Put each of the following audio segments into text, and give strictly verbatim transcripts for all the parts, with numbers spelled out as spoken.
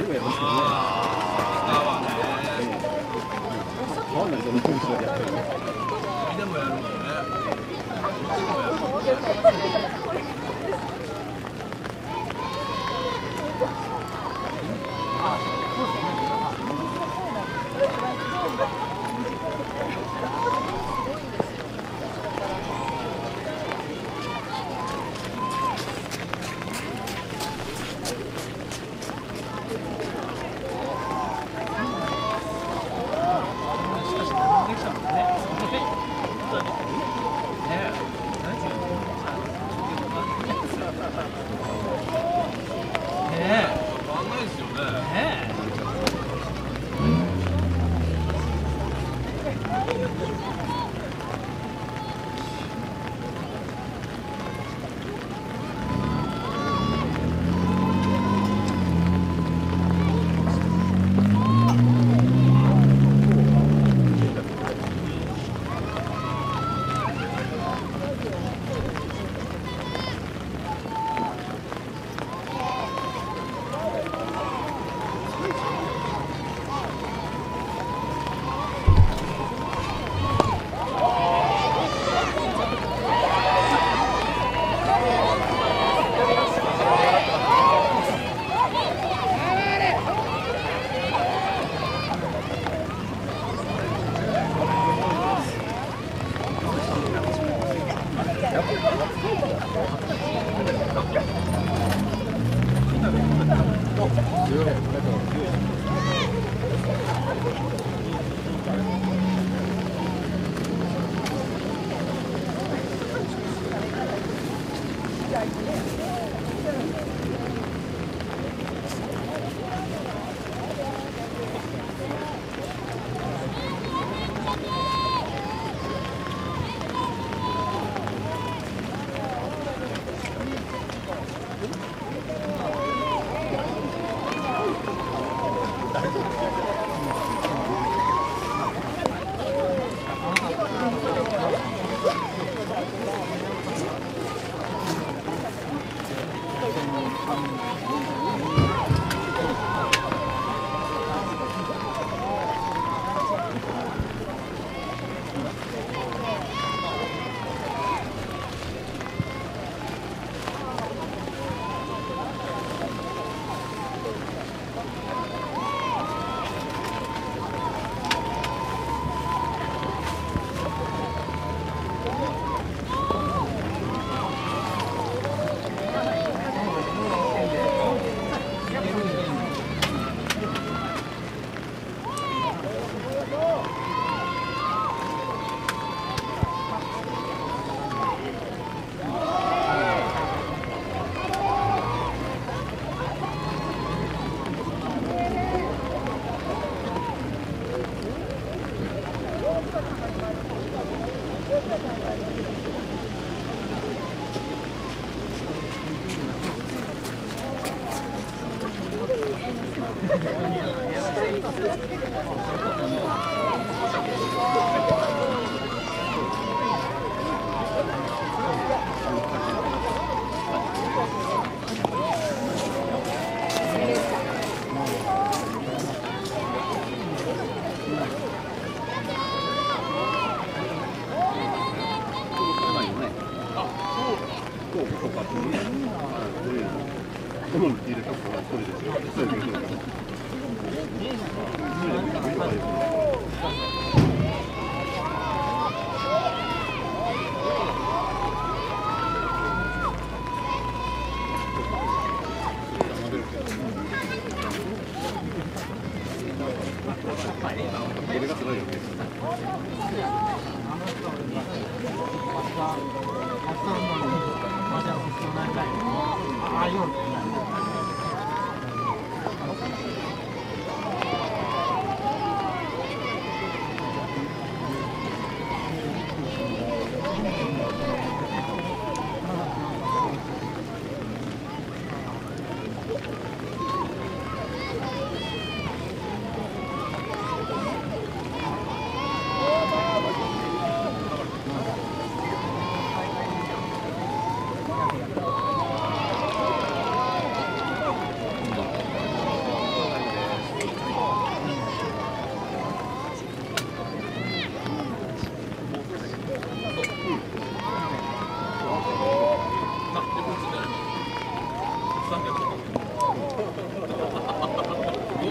くやりますけどね。変わんないその文章でやってるの。でもやるもんね。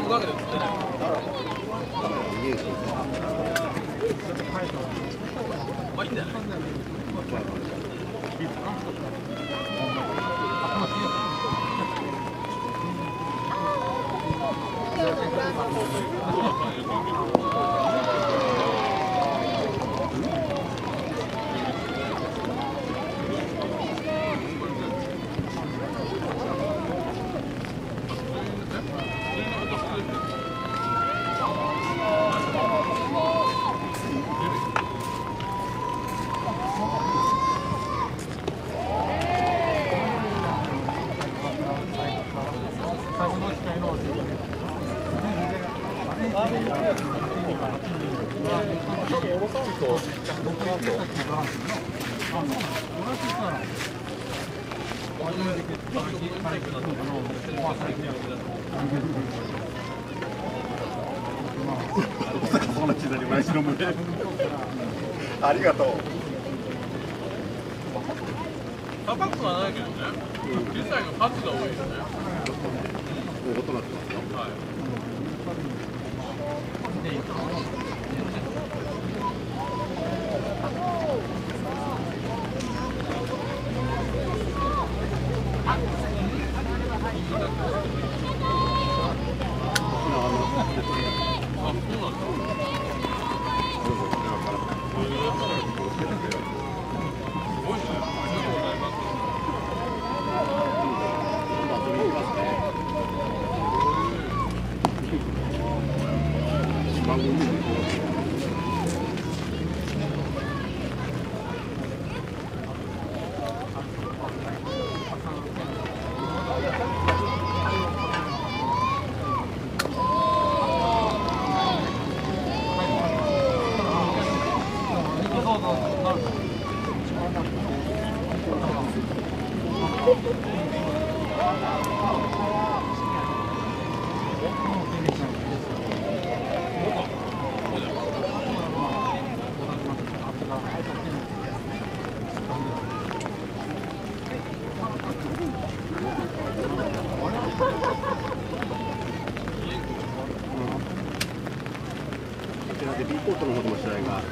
だけで映ってない。まあいいんじゃない。 ありがとう。 高くはないけどね。実際の数が多いよね。 音鳴ってますよ。 はい。 ビーコートの方でも試合が続いております。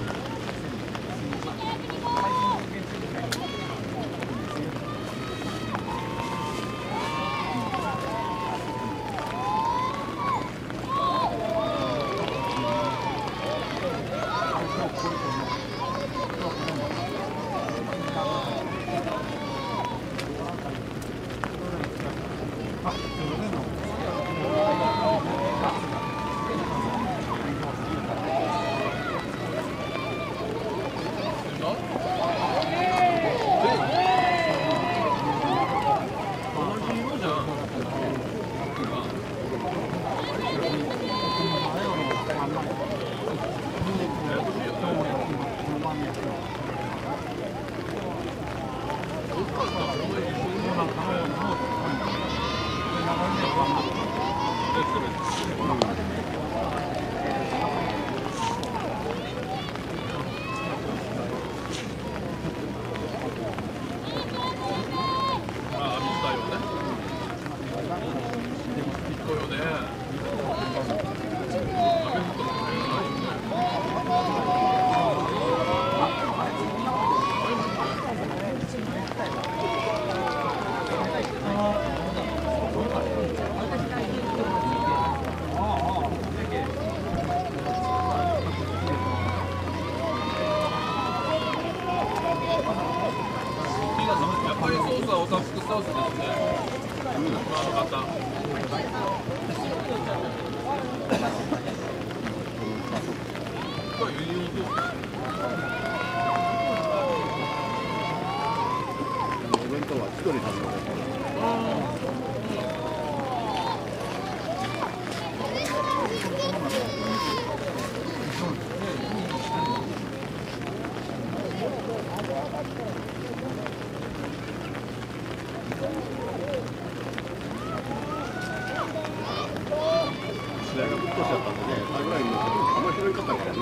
試合がぶっ通しちゃったんでね、サイドラインのあんまり広いかったからね。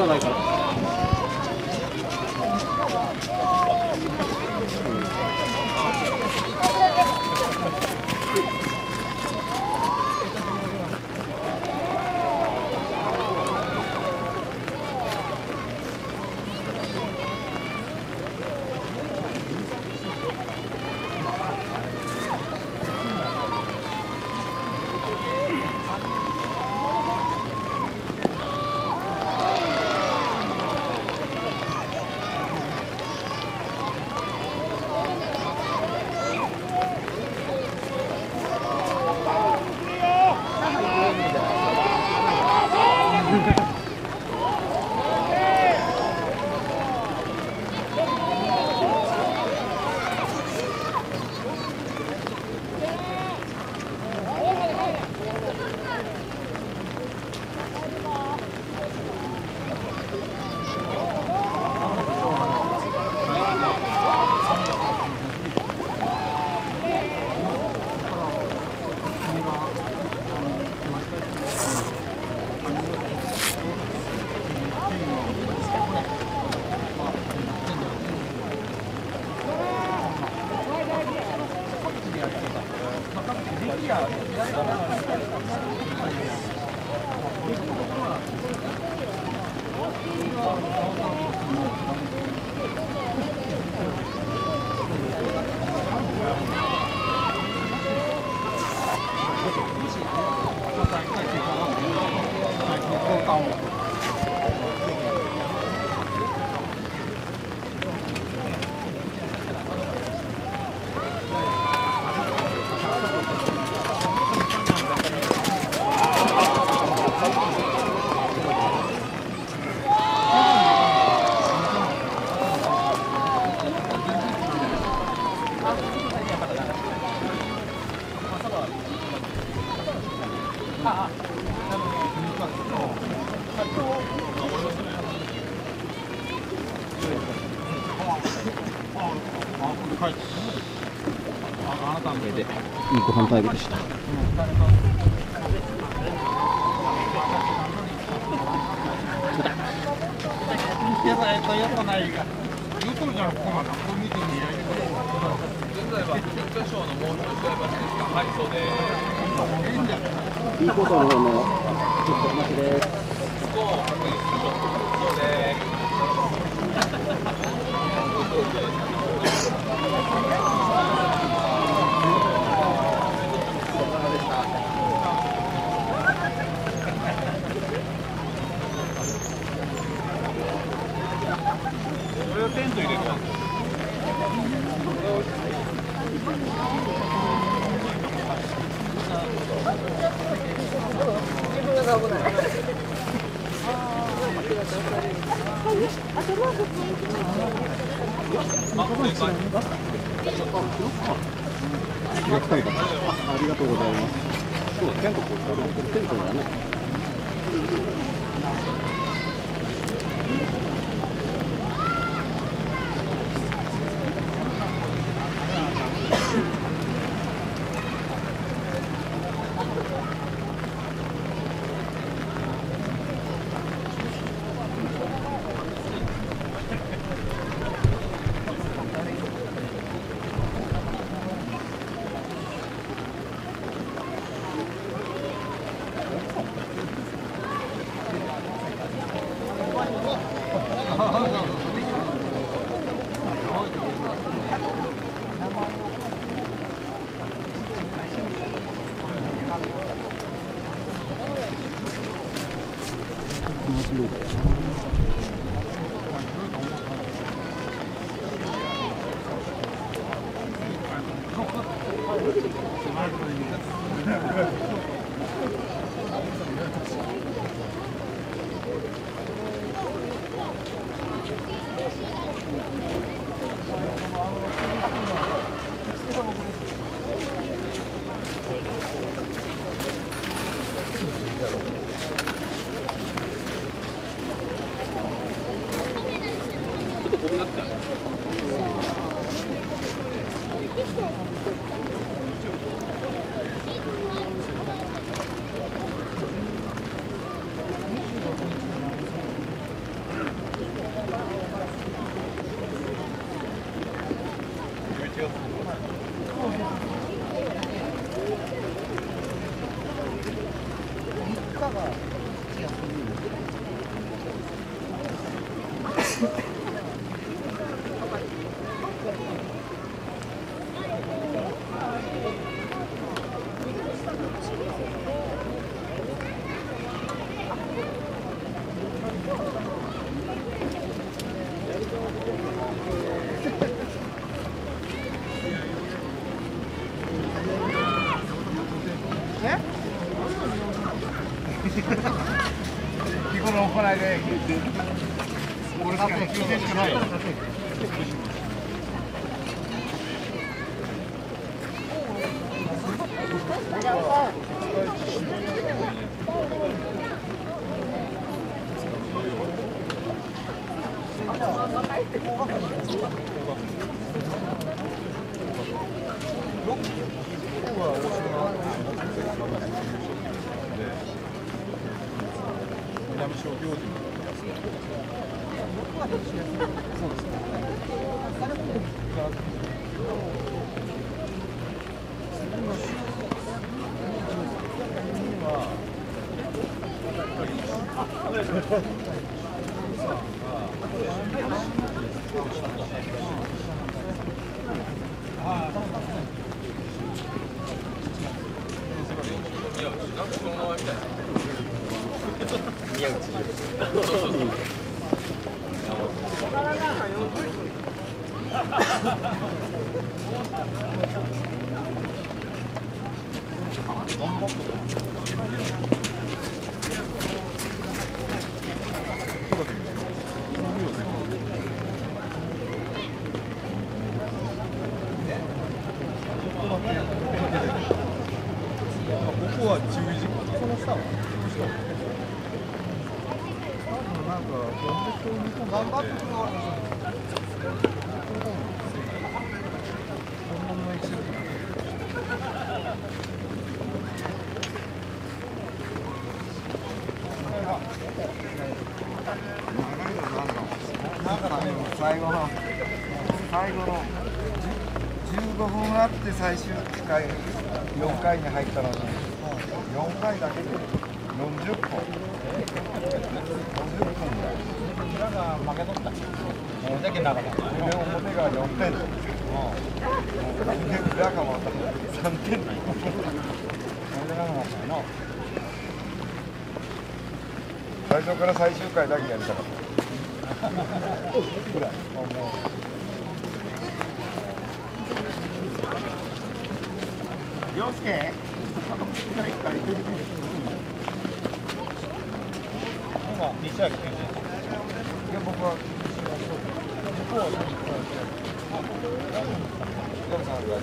がないから。いいご飯タイムでした。いいことの方のちょっとお待ちです。テント入れるわ。自分が危ない。ありがとうございます。そう、テントこれテントだね。 日頃の行いで俺しか聞いてしかない。南小行事のそうですね。ここは注意事項。その下は。なんか頑張ってくれ。なんかね、最後の最後のじゅうごふんあって最終回よんかいに入ったのによんかいだけでよんじゅっぽんよんじゅっぽんぐらい裏が負けとったもうだけなかったで表がよんてんで裏がまたさんてんなんでなかったの最初から最終回だけやりたかったぐらいもう洋介今西脇先生いや僕は向こうはヤムさんが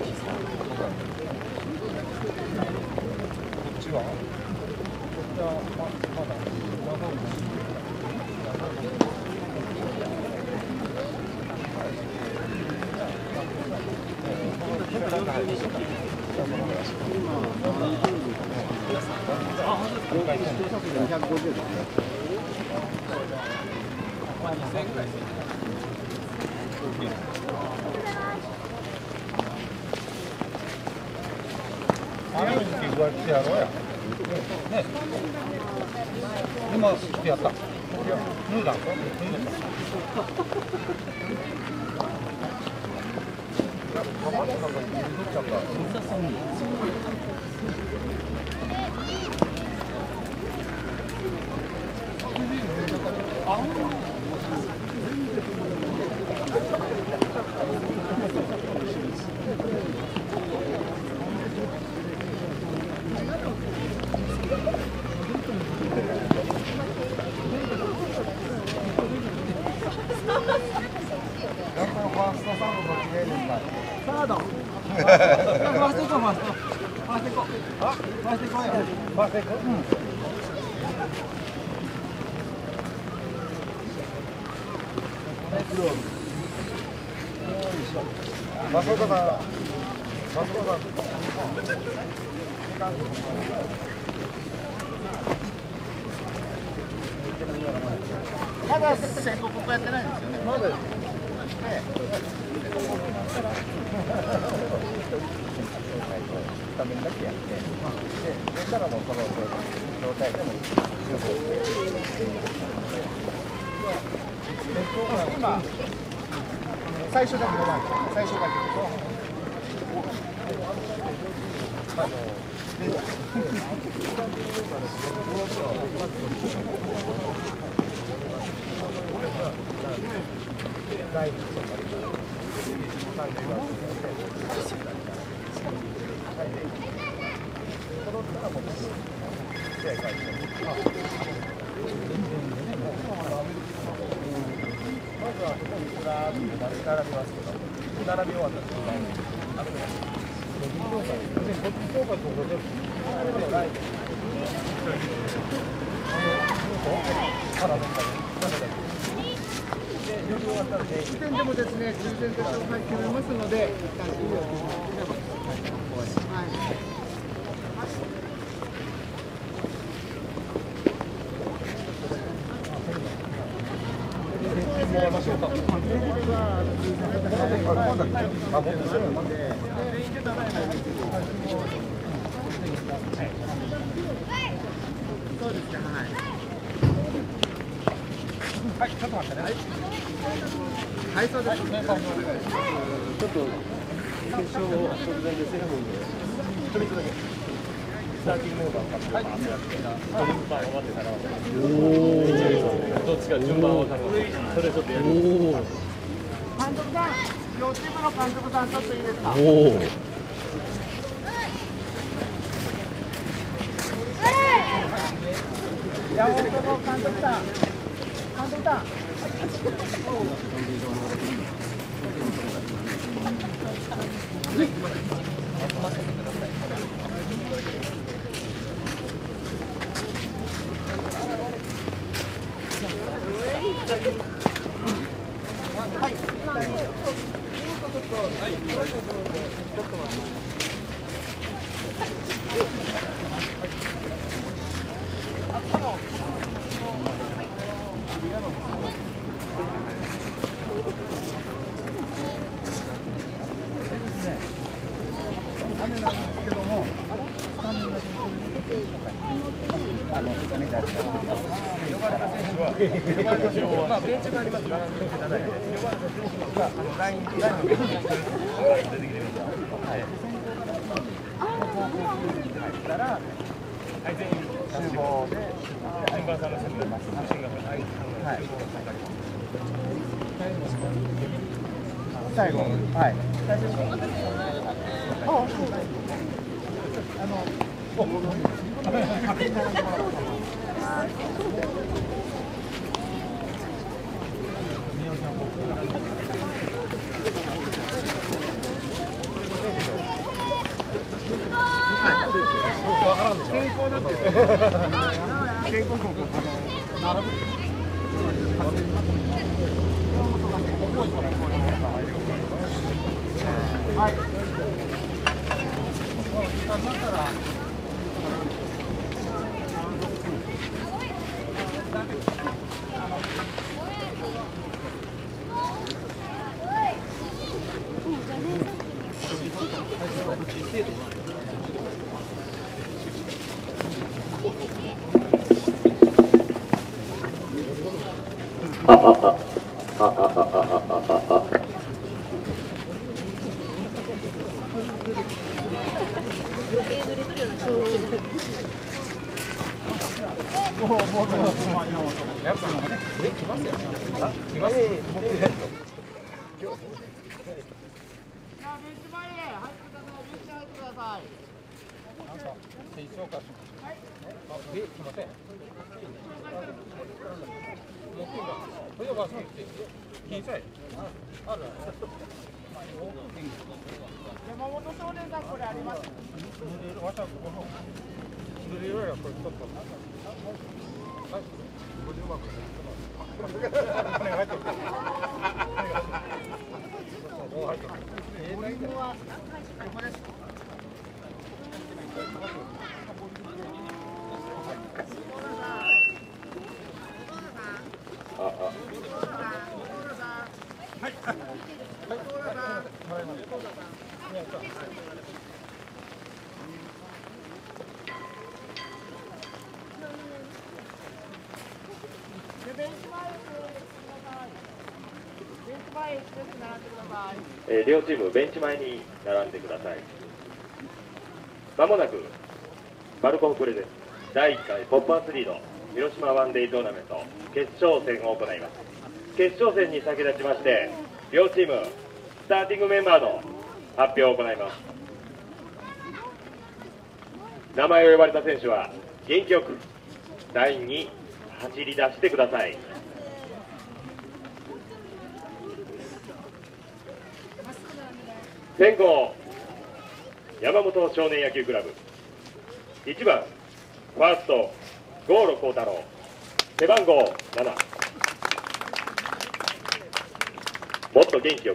こっちはこっちはまだにひゃくごじゅうですね。あの時言われてやろうや。ね。今してやった。いや、脱いだんか？脱いだんか。かまってなんか入れとっちゃった。ファーストサードどっちがいいですか？サード。ファースト行こう、ファースト。ファースト行こう。あ、ファースト行こうよ。ファースト行こう。うん。松岡さん。松岡さん。まだ先行ここやってないんですよね。まだ。画面だけやって、で、そしたらもうその状態でも集合して。 今最初だけ弱い最初だけあのまずはここにずらーっと並びますけど、並び終わったらあとね、こっち評価とここで並べない。時点でもですね、充電で紹介決めますので、一旦終了していただければ。もらいましょうか。そうですね。はい。はい、ちょっと待ってね。はい、そうです。ちょっと決勝を直前でセレモニーで一つだけスターティングメンバーを買って、はい、順番終わってたら、どっちか順番を分かる。それちょっとやる。監督さん、両チームの監督さんちょっといいですか。山本の監督さん、監督さん。まあベンチがありますから、ラインラインのベンチが出てきてるんですから、全員集合で順番さんの選手ます。はい。最後、はい。最初に。あ、そう。あの。健康なんて健康も並ぶ。はい。山本少年さん、これあります。 えー両チームベンチ前に並んでください。まもなくバルコンプレゼンツだいいっかいポップアスリード広島ワンデートーナメント決勝戦を行います。決勝戦に先立ちまして両チームスターティングメンバーの発表を行います。名前を呼ばれた選手は元気よくラインに走り出してください。先攻山本少年野球クラブいちばんファースト郷路幸太郎背番号なな。もっと元気よく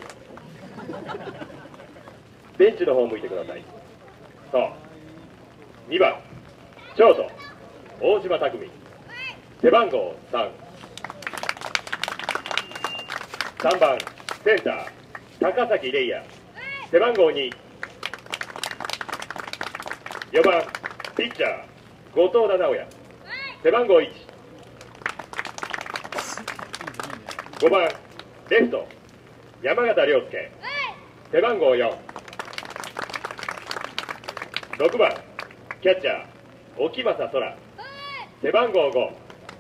ベンチの方を向いてください。そうにばんショート大島匠背番号さん。さんばんセンター高崎玲也背番号に。よばんピッチャー後藤田直也背番号いち。ごばんレフト山形亮介背番号よん。ろくばんキャッチャー沖正空背番号ご。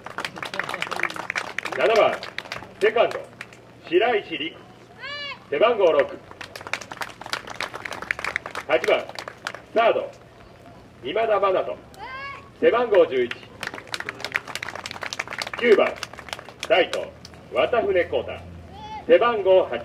ななばんセカンド白石陸背番号ろく。はちばんサード今田真人背番号じゅういち。きゅうばんライト渡船浩太背番号はち。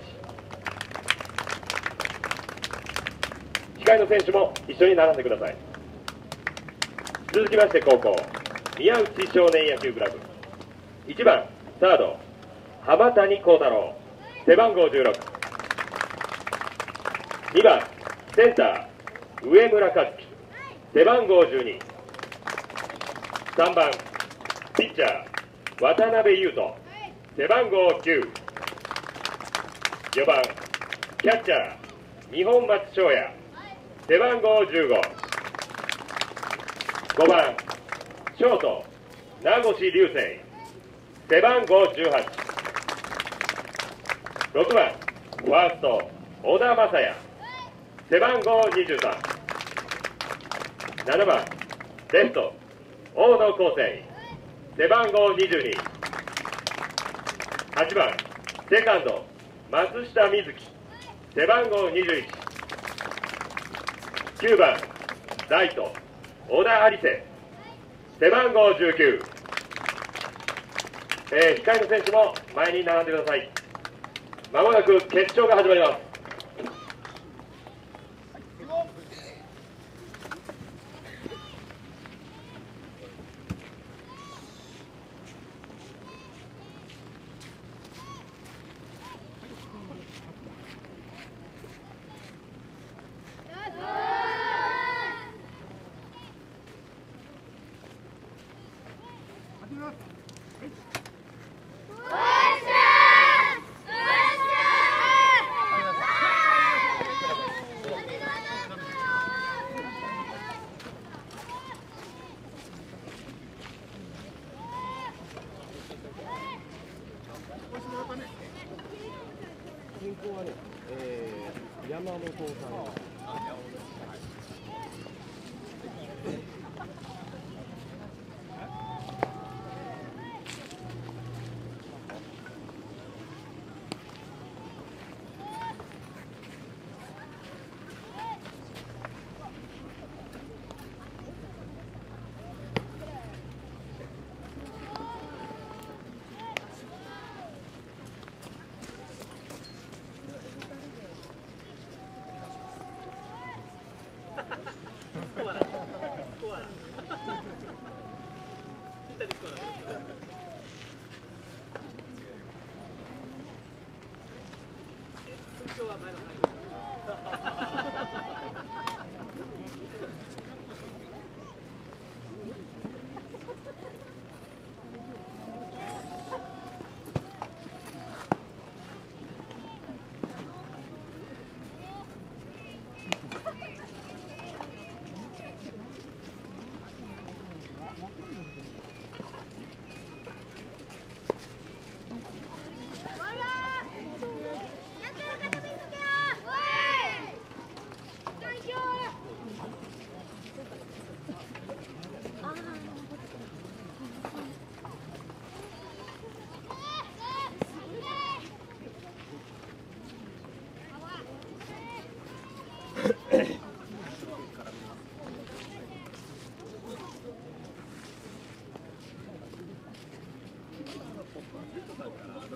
控えの選手も一緒に並んでください。続きまして後攻宮内少年野球クラブいちばんサード浜谷幸太郎背番号じゅうろく。にばんセンター上村和樹背番号じゅうに。さんばんピッチャー渡辺優斗背番号きゅう。よばんキャッチャー二本松翔也背番号じゅうご。ごばんショート名越流星背番号じゅうはち。ろくばんファースト小田雅也背番号にじゅうさん。ななばんレフト大野康生背番号にじゅうに。はちばんセカンド松下瑞樹背番号にじゅういち。きゅうばんライト小田有瀬背番号じゅうきゅう。えー、控えの選手も前に並んでください。まもなく決勝が始まります。 先行はね、えー、山本さん。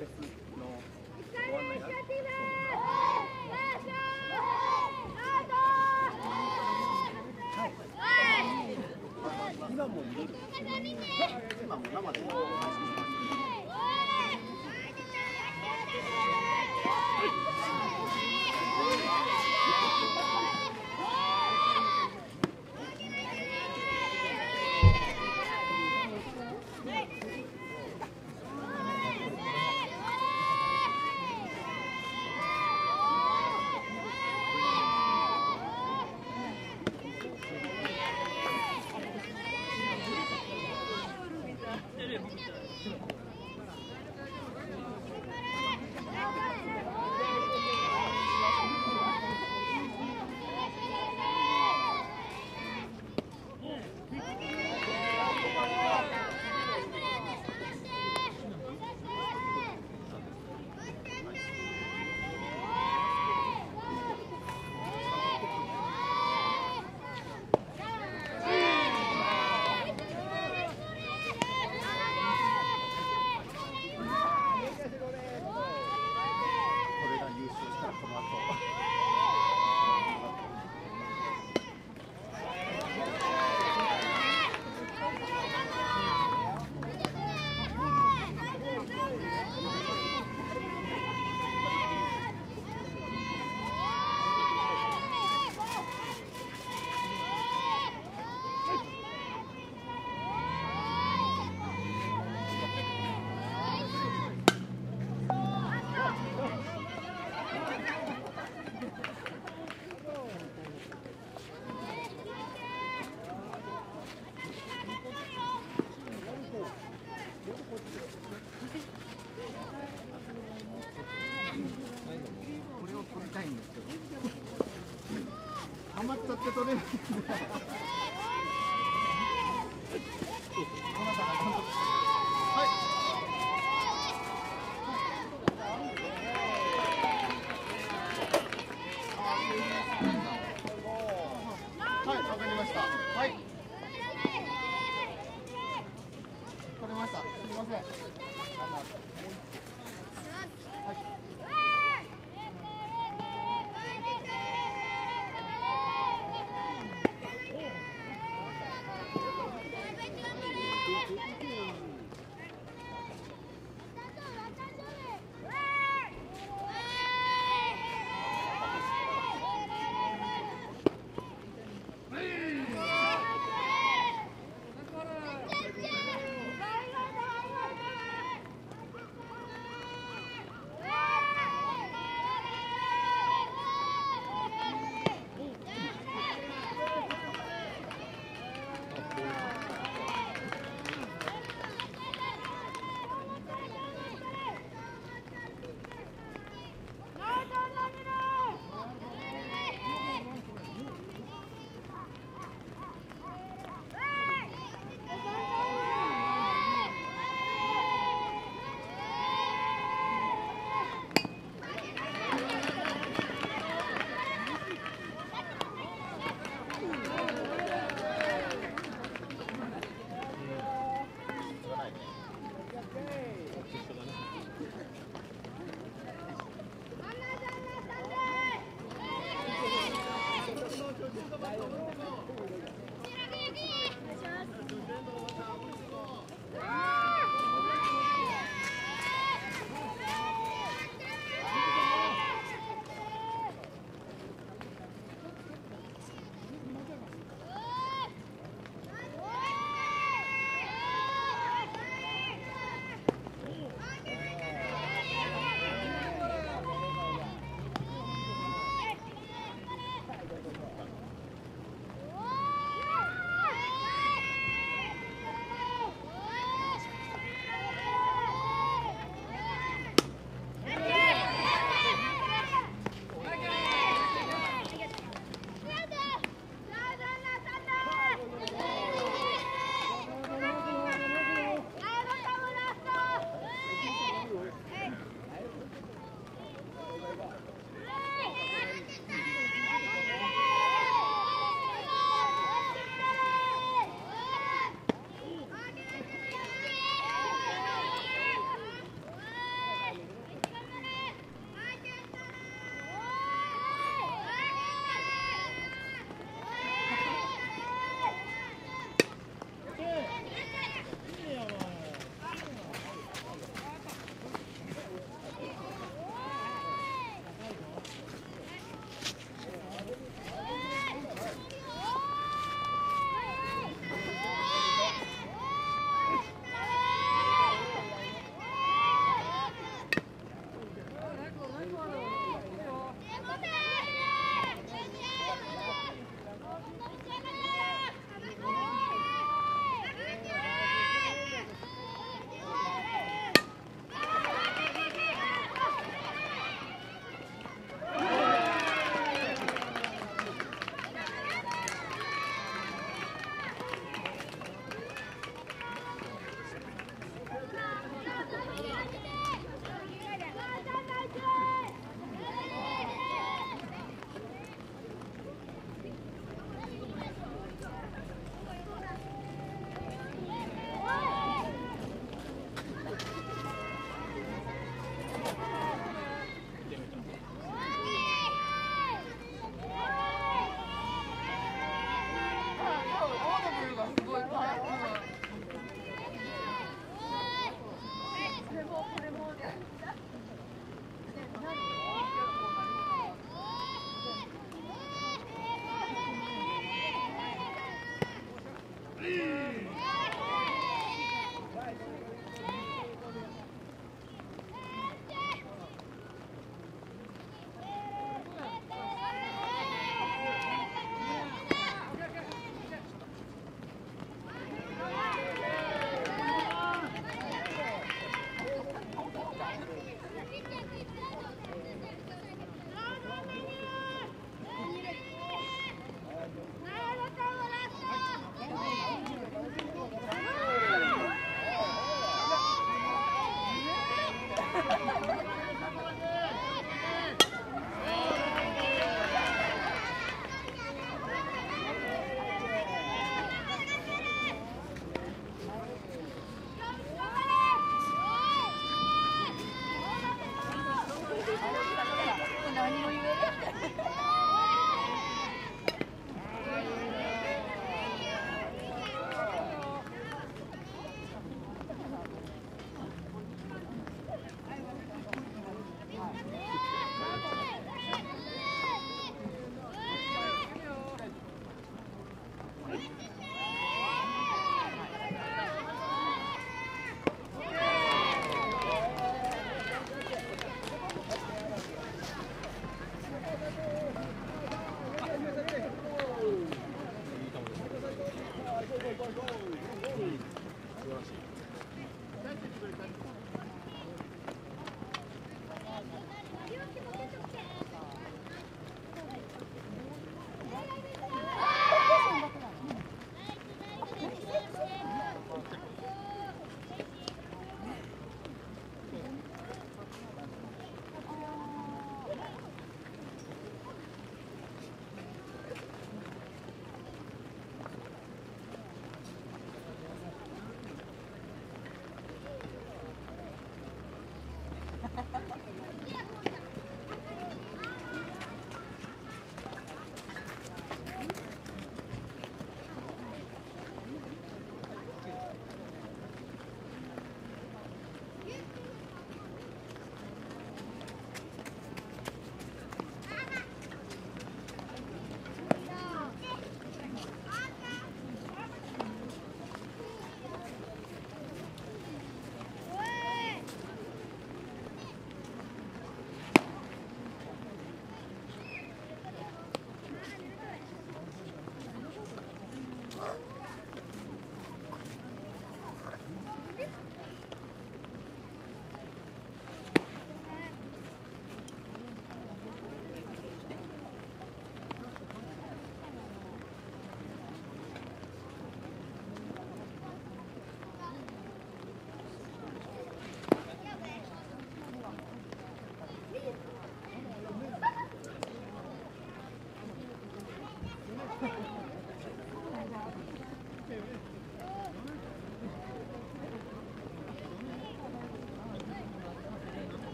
レスのご案内がある。今も見れる。 今も生で配信します。 これを取りたいんですけど、ハマっちゃって取れないんで。はい、わかりました。はい。取れました。すみません。はい。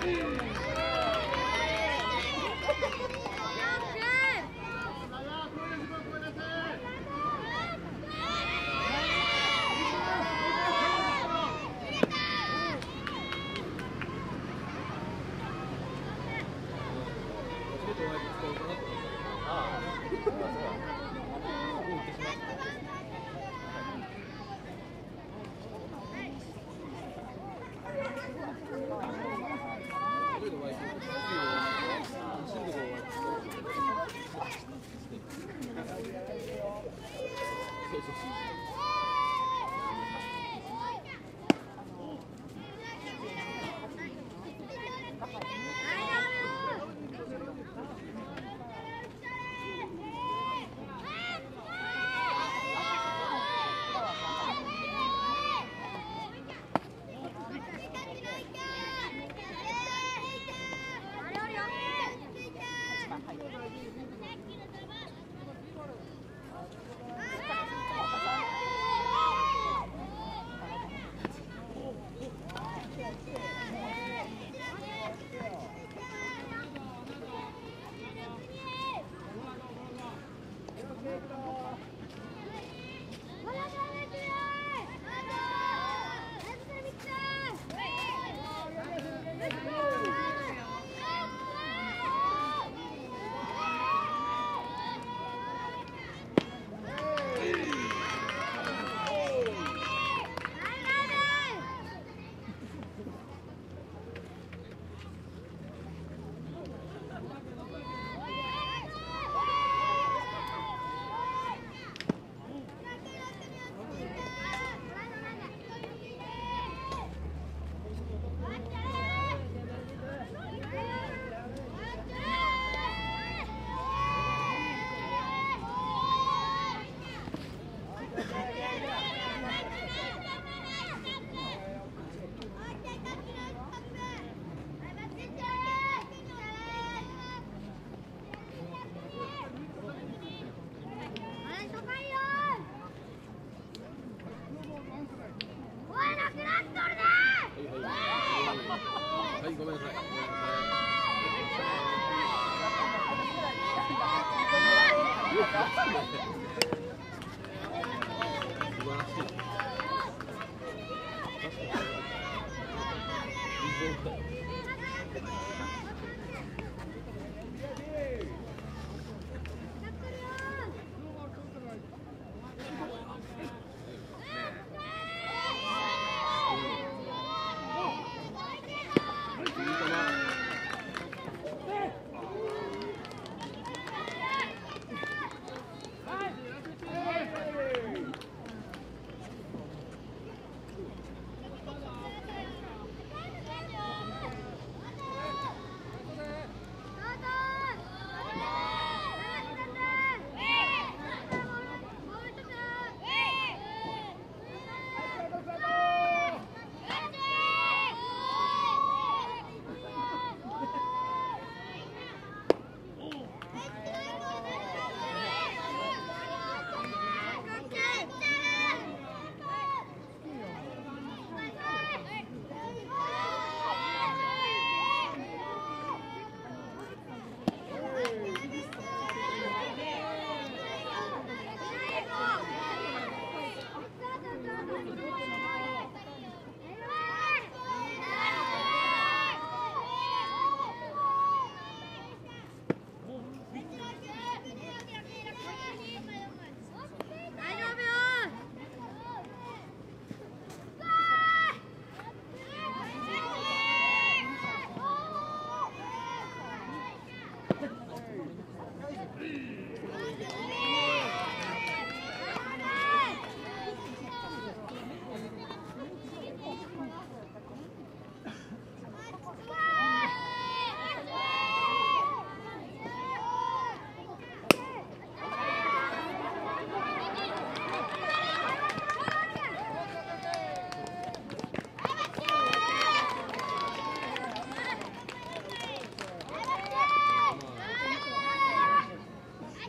い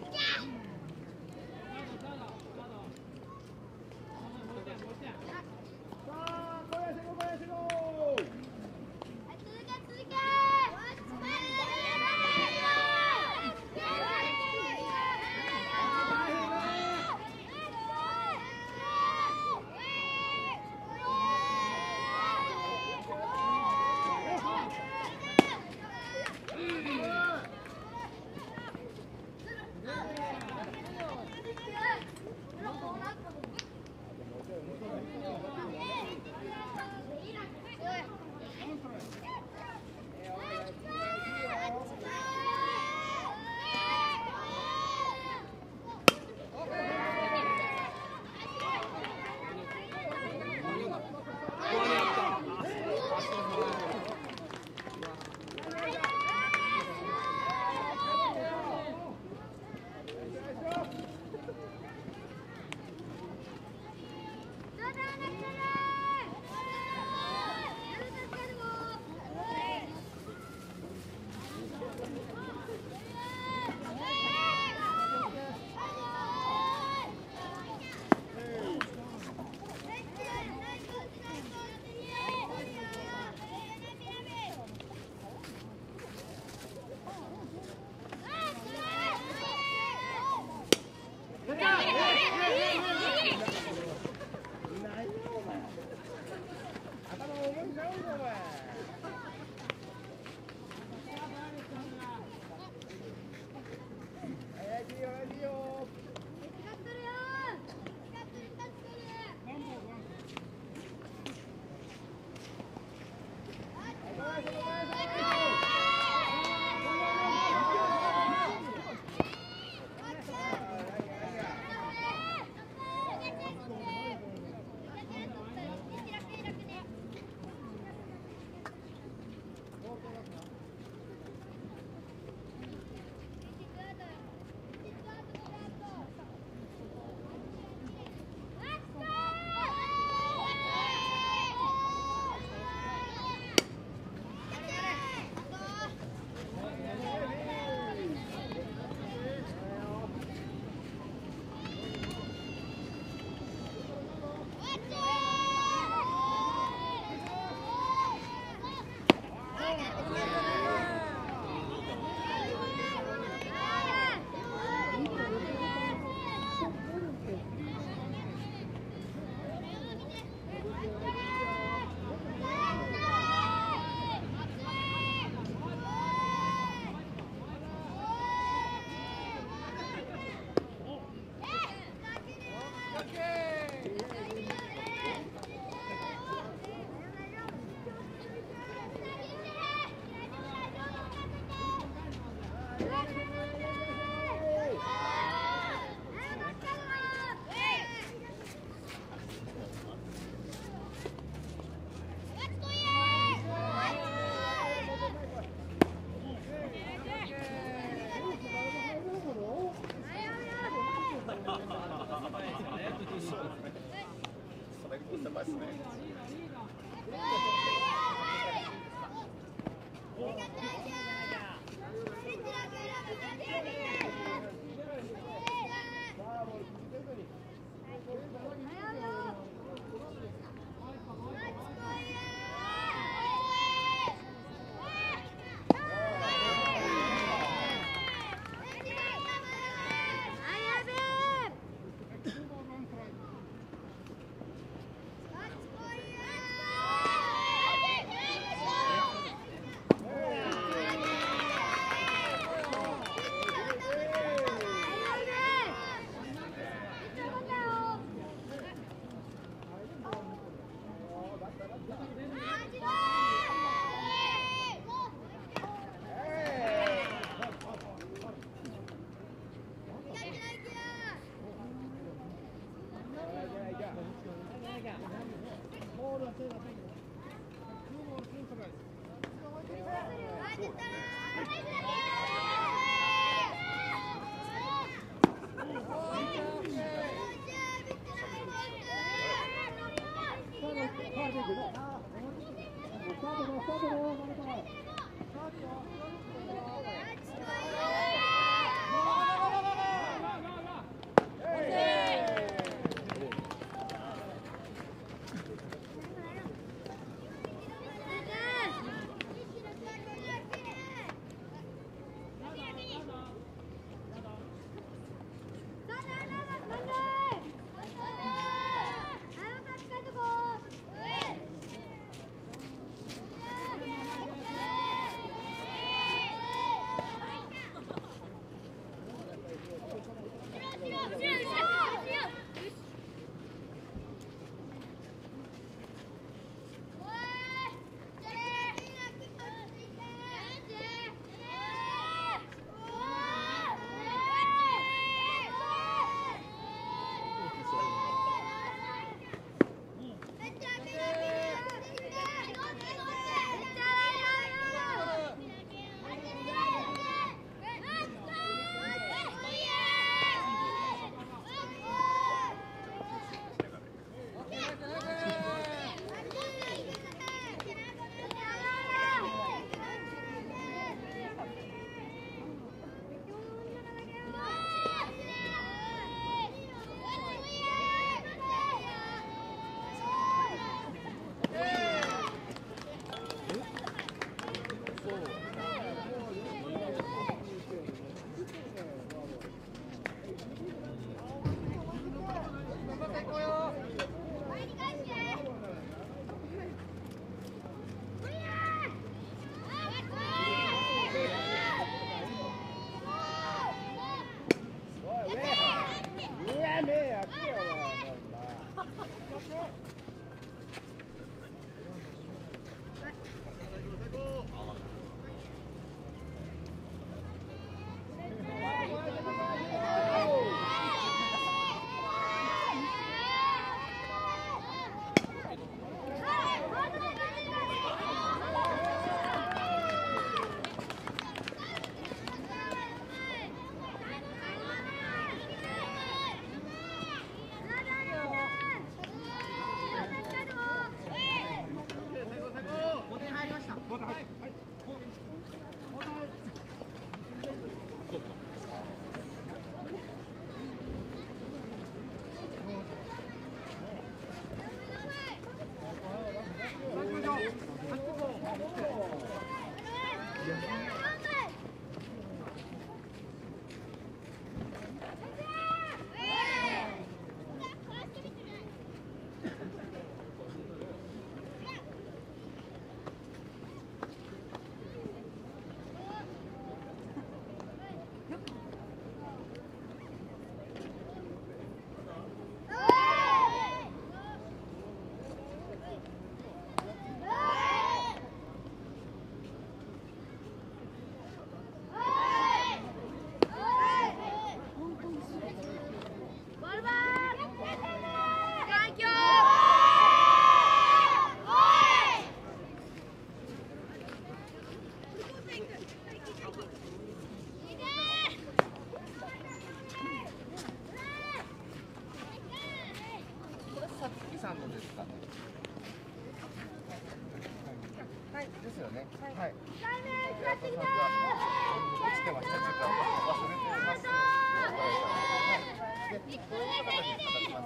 Let's go! ですよね。はい。落ちてました。時間忘れてます。で、こういう形に叩きます。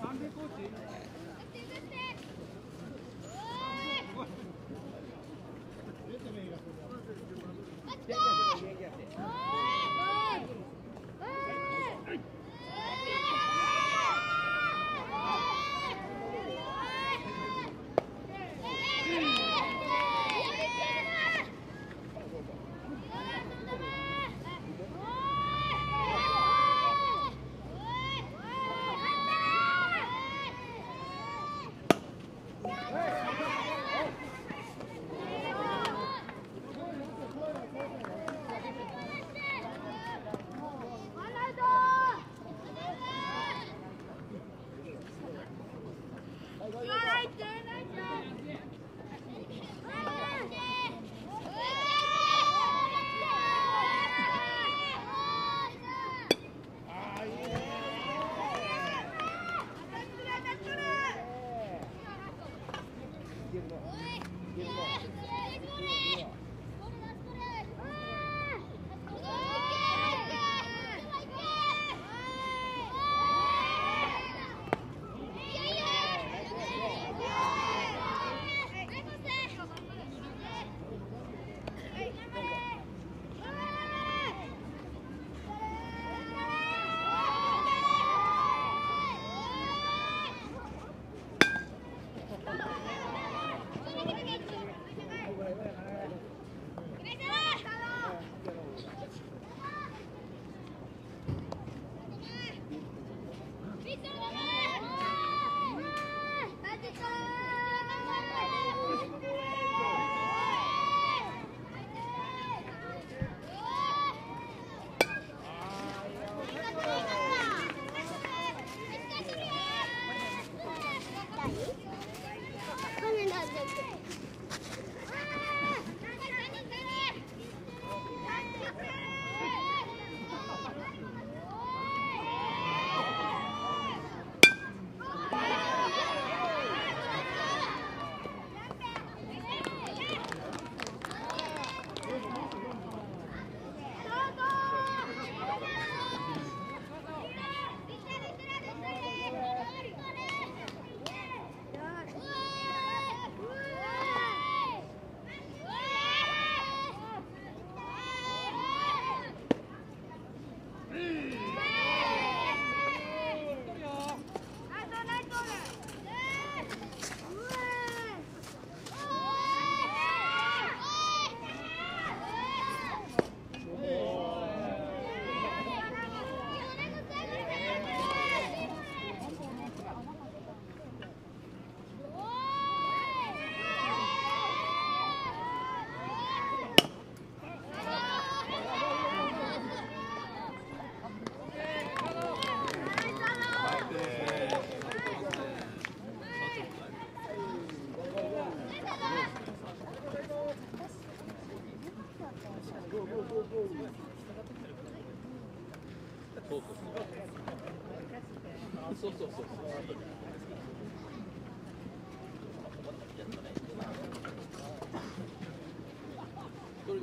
そうそうそうそう。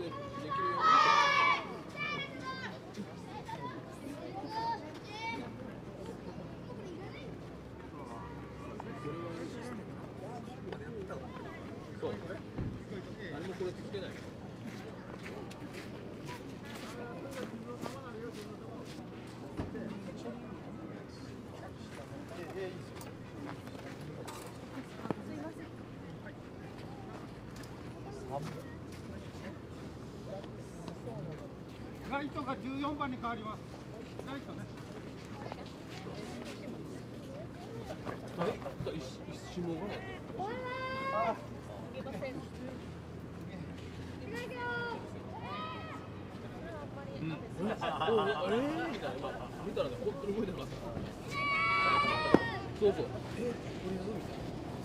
でできるようそう何もこれつけない。 ライトがじゅうよんばんに変わります。ライトね。 あれ一一瞬もがない。うん。あれみたいな今見たらね本当に動いてなかった。そうそう。え、これやるみたいな。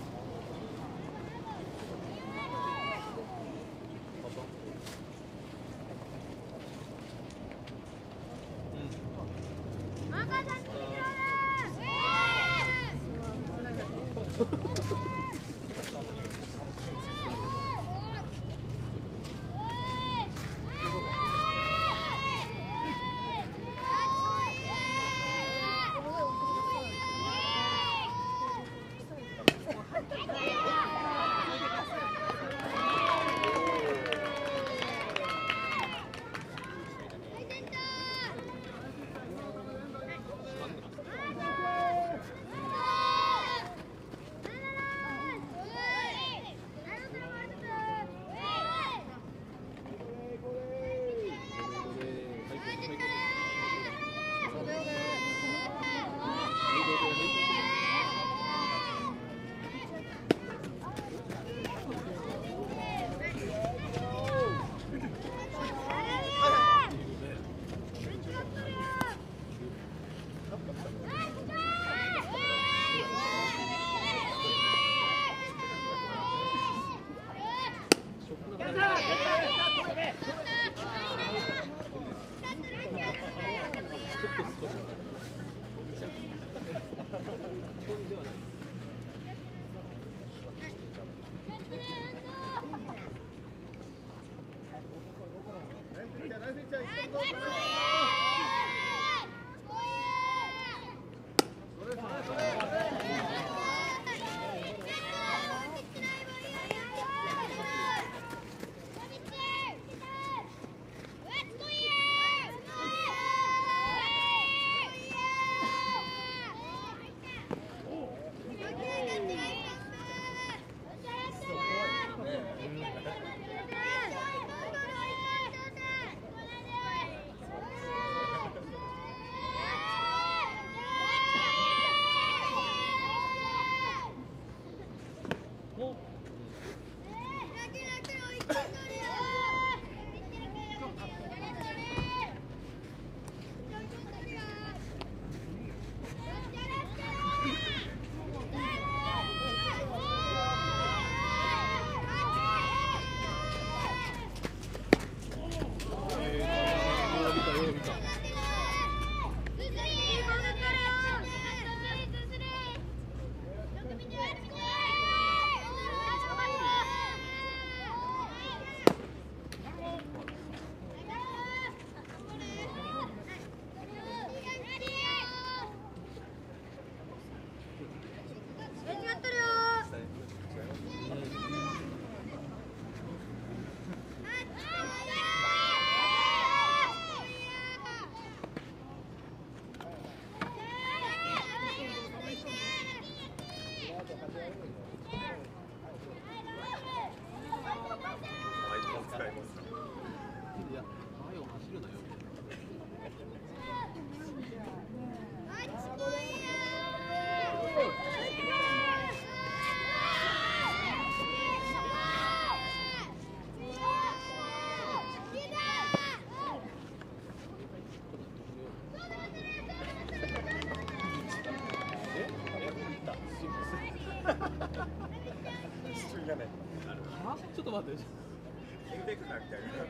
ちょっと待って。エンペクターみたいな。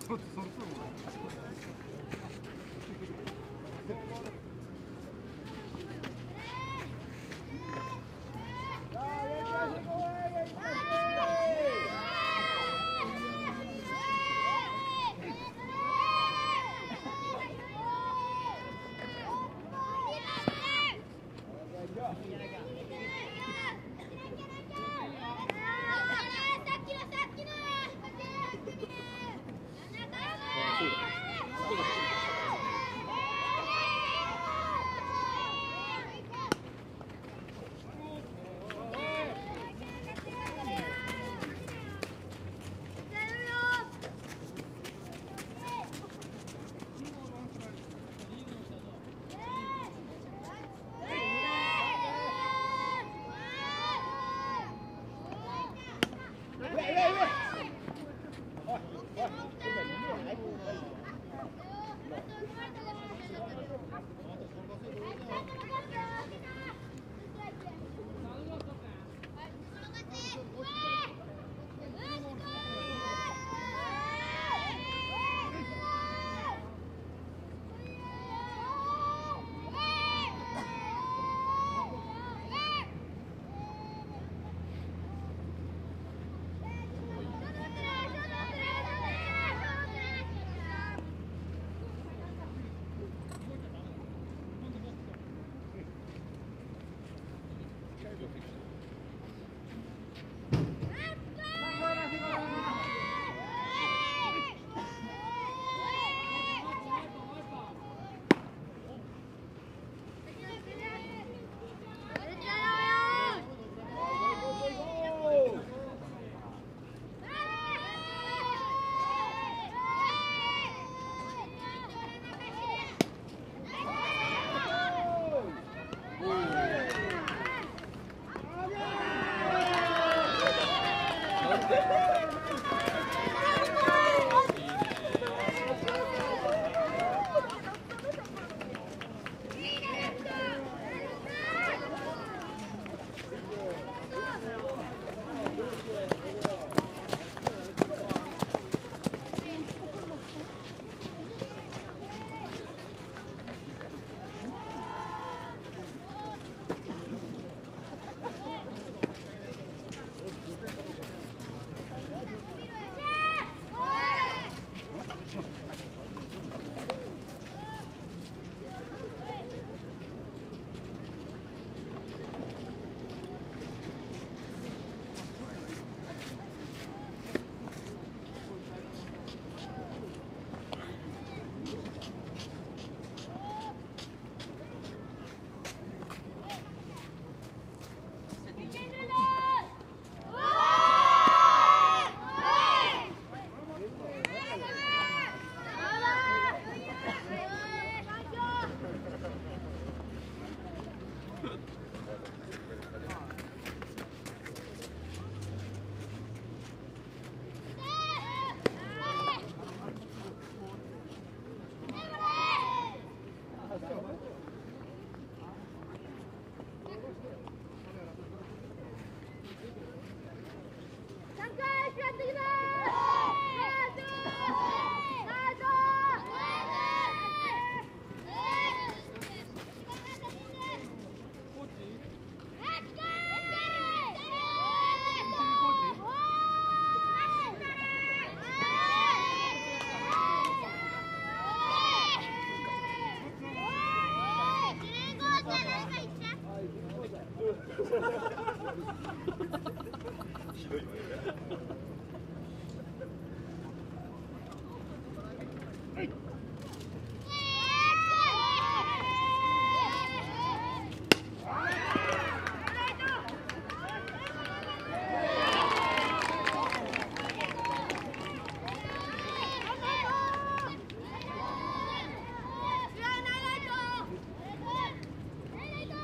そそそ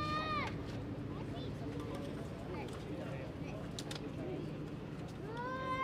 「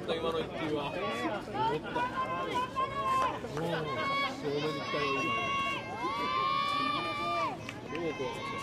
った今の一球は。思った。もう正面に来たよ今。どうこう。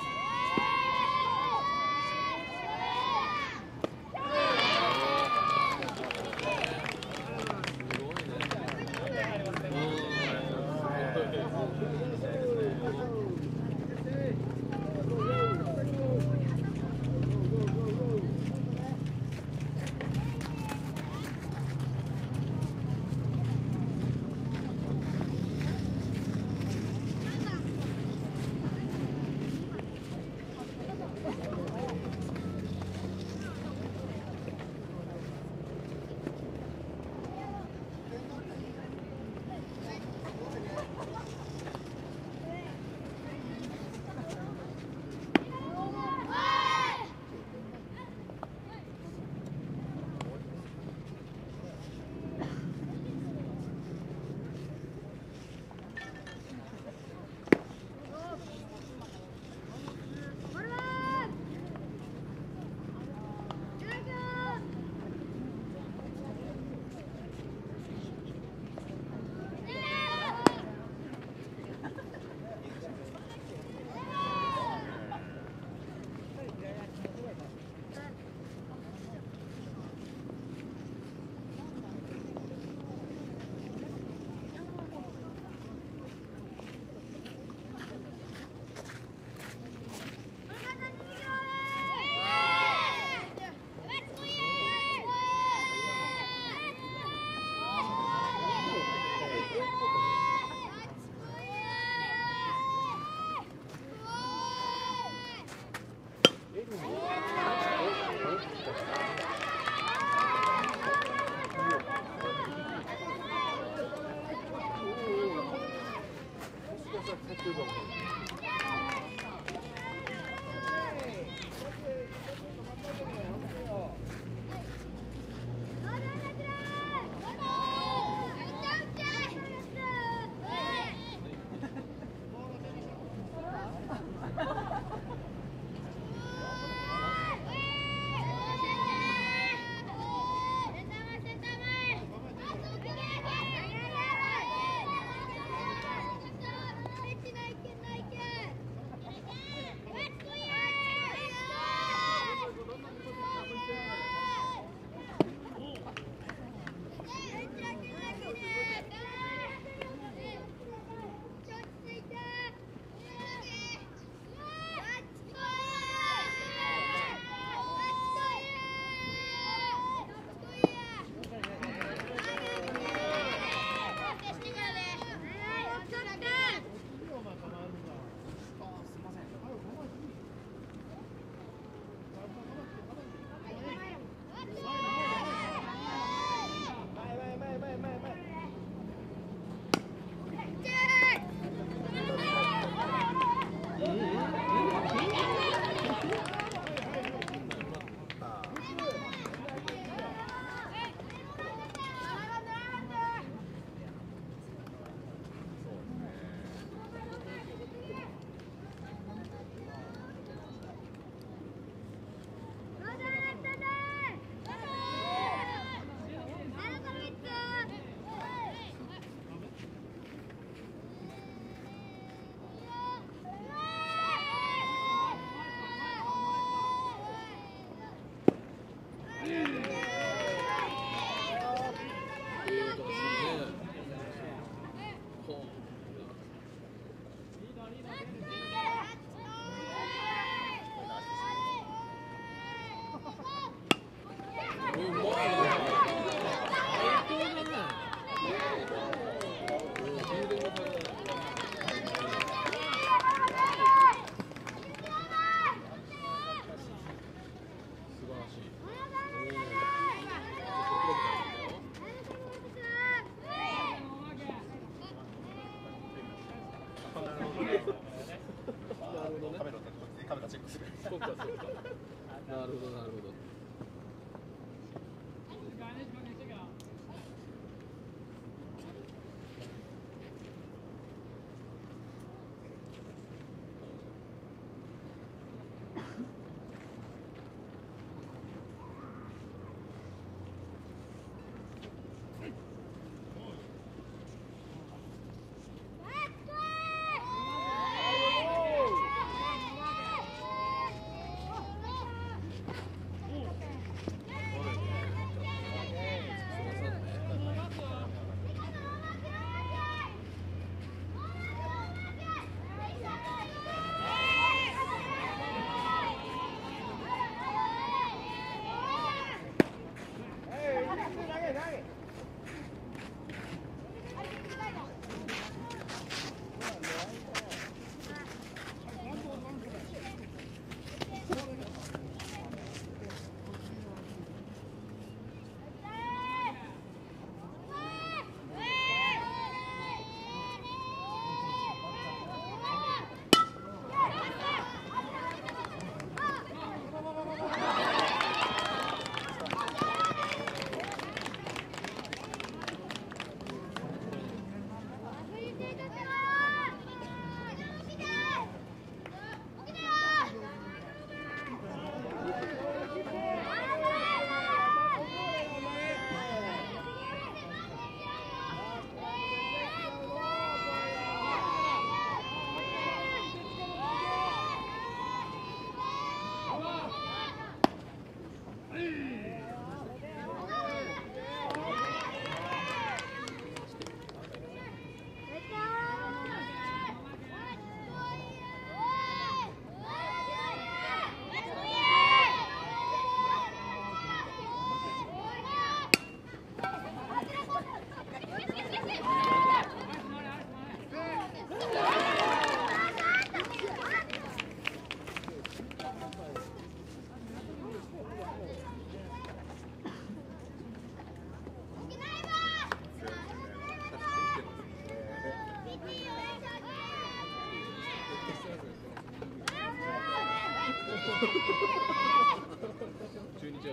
中日野球。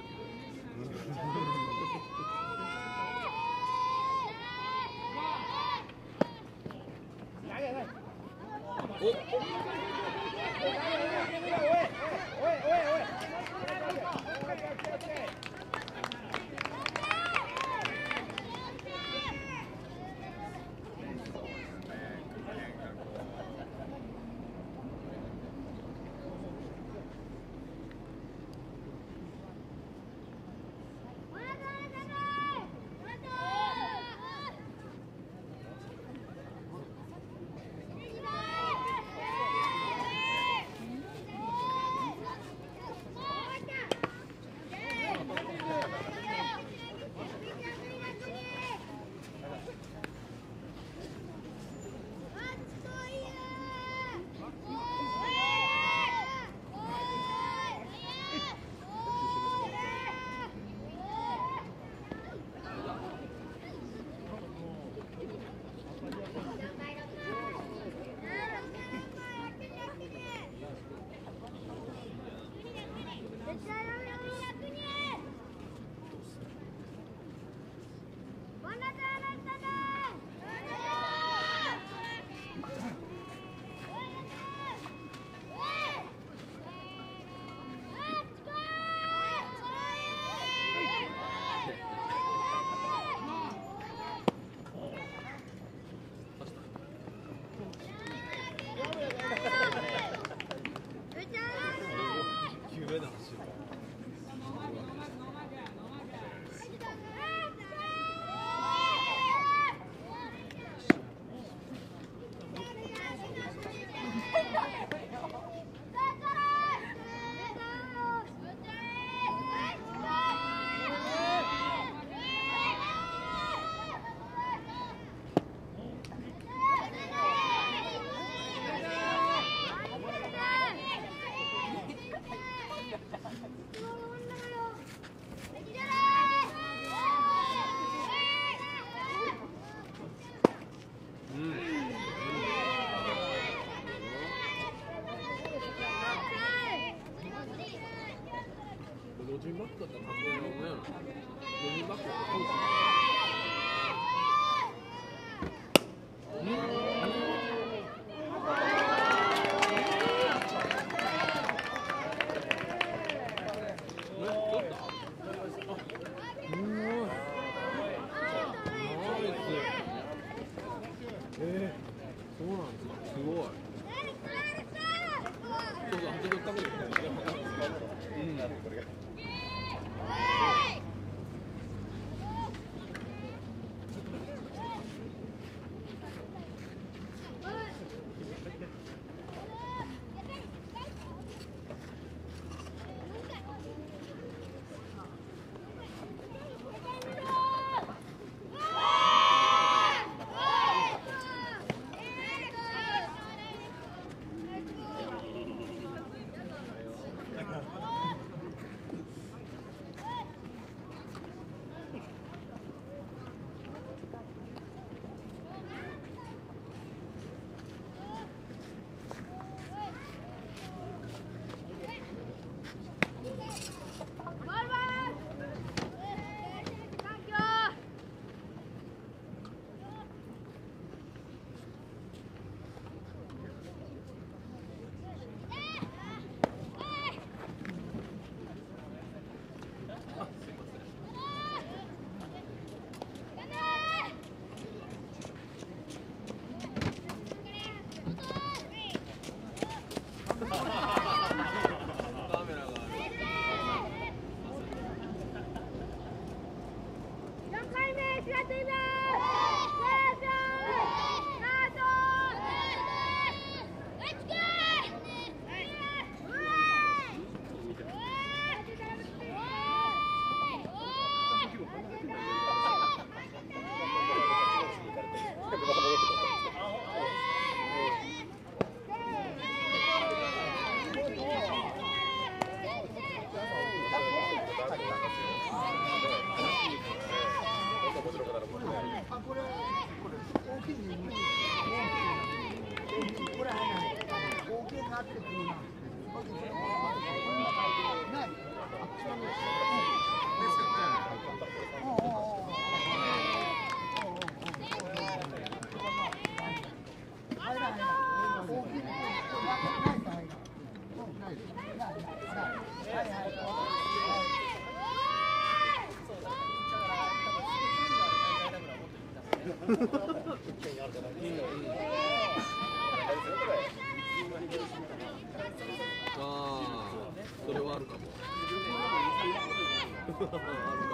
大きくなってくるな。 ああ、それはあるかも。あるかも。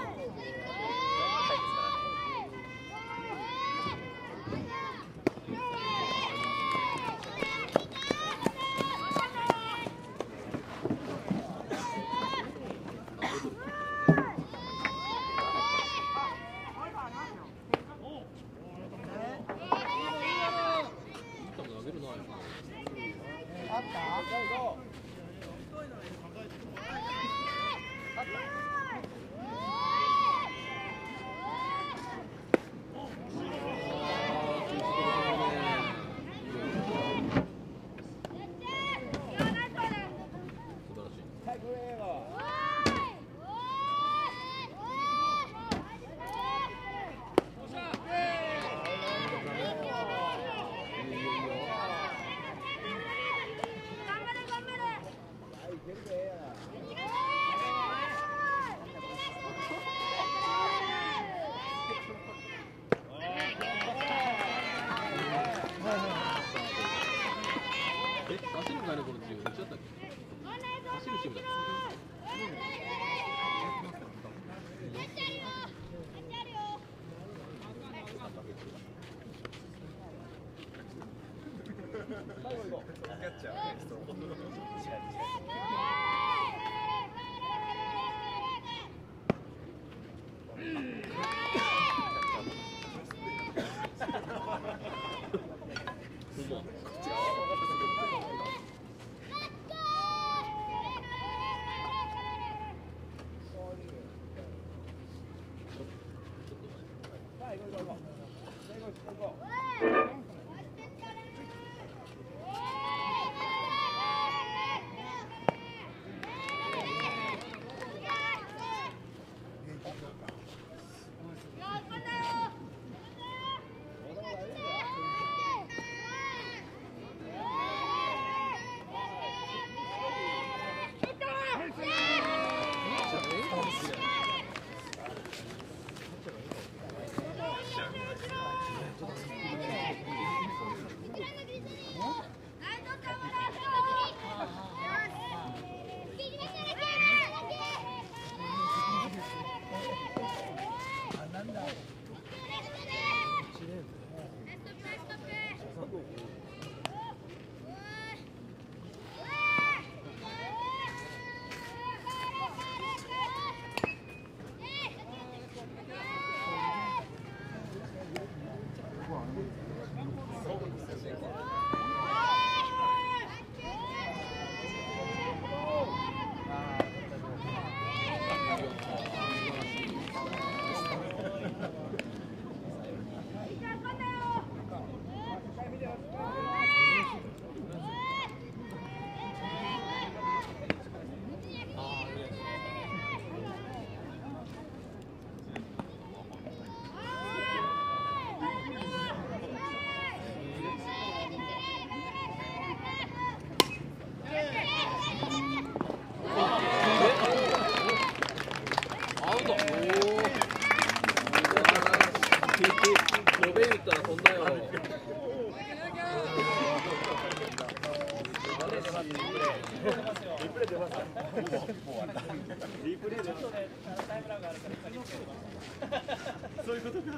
そういうことか。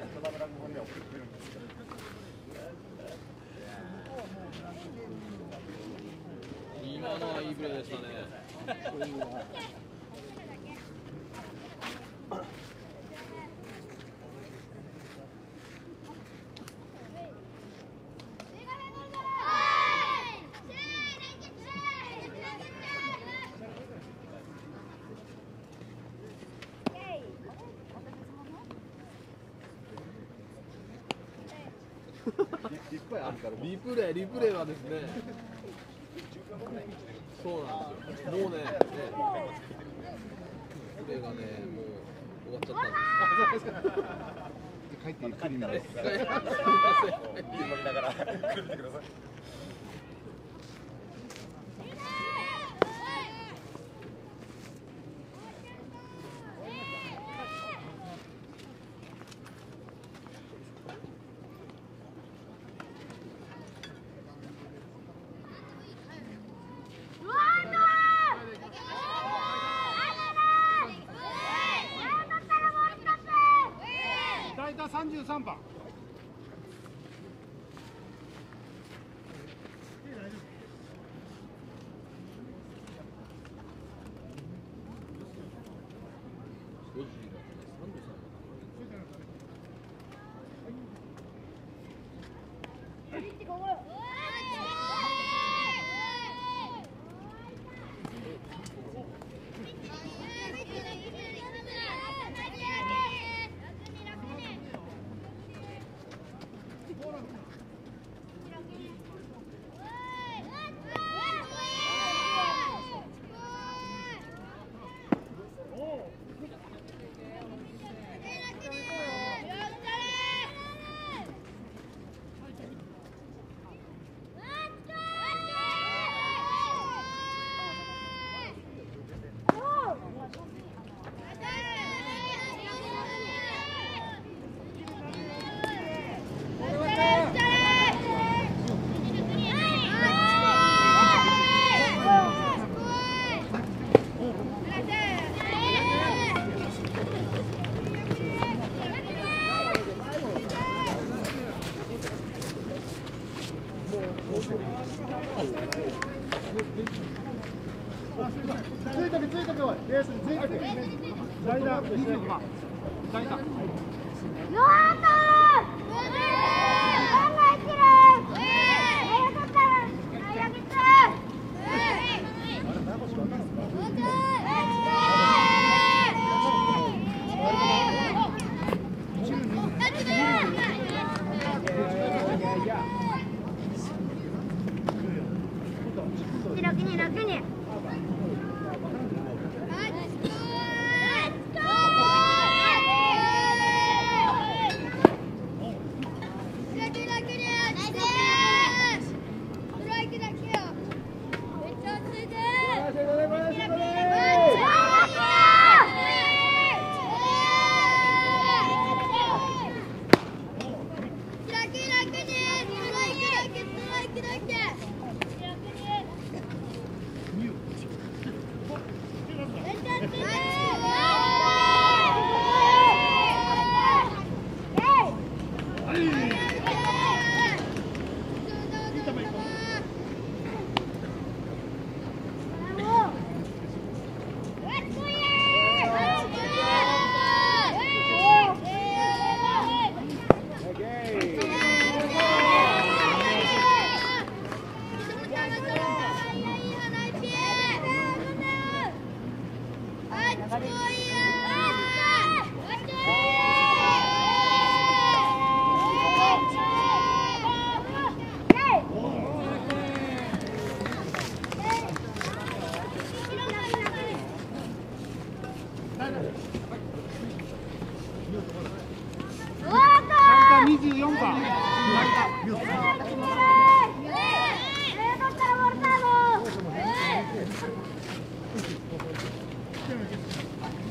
今のはいいプレーでしたね。リプレイ、リプレイはですね。 そうなんですよ。もうね、ねプレーがね、もう終わっちゃったんです。 帰ってゆっくりになる。 すいません。 飲みながら来るんでください。 代打さんじゅうさんばん。ついてけついてけおい、レースについてけ。代打にじゅうごばん。代打。 楽に楽に。にじゅうよんばん。 え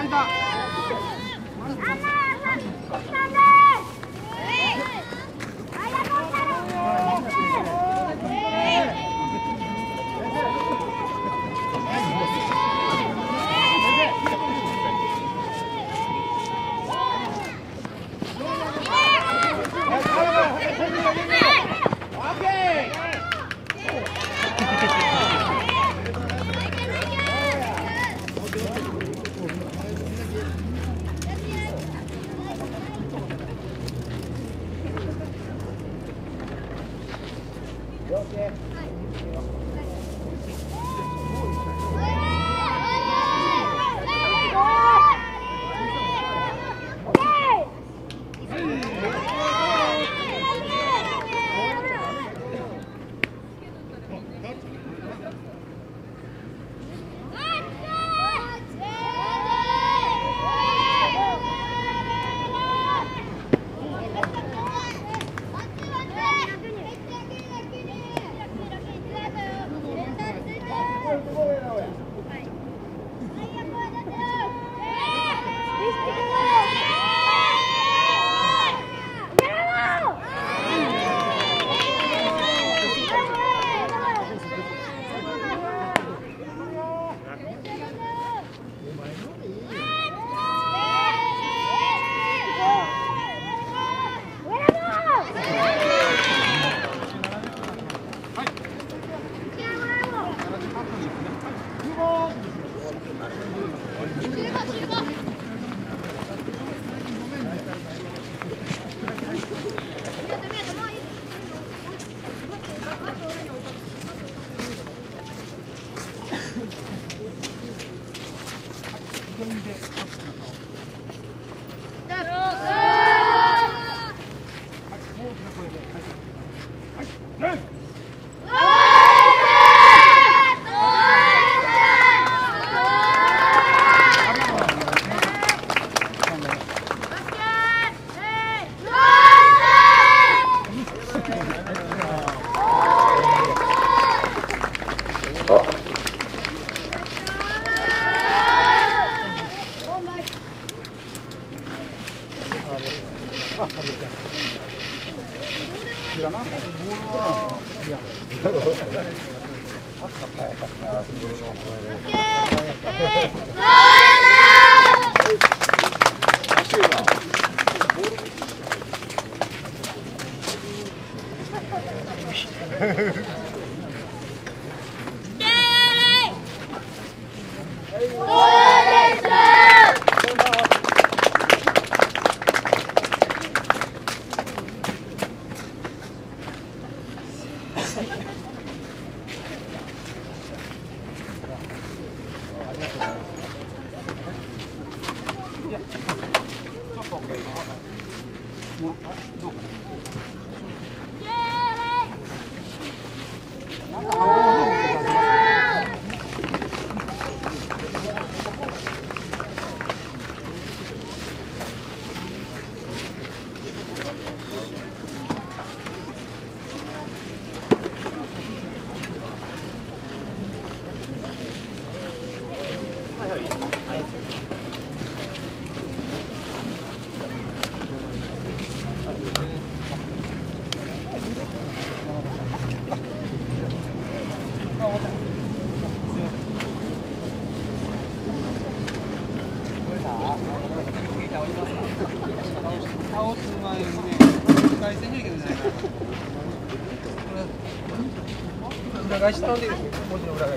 裏返し頼んでいいですか？文字の裏返し。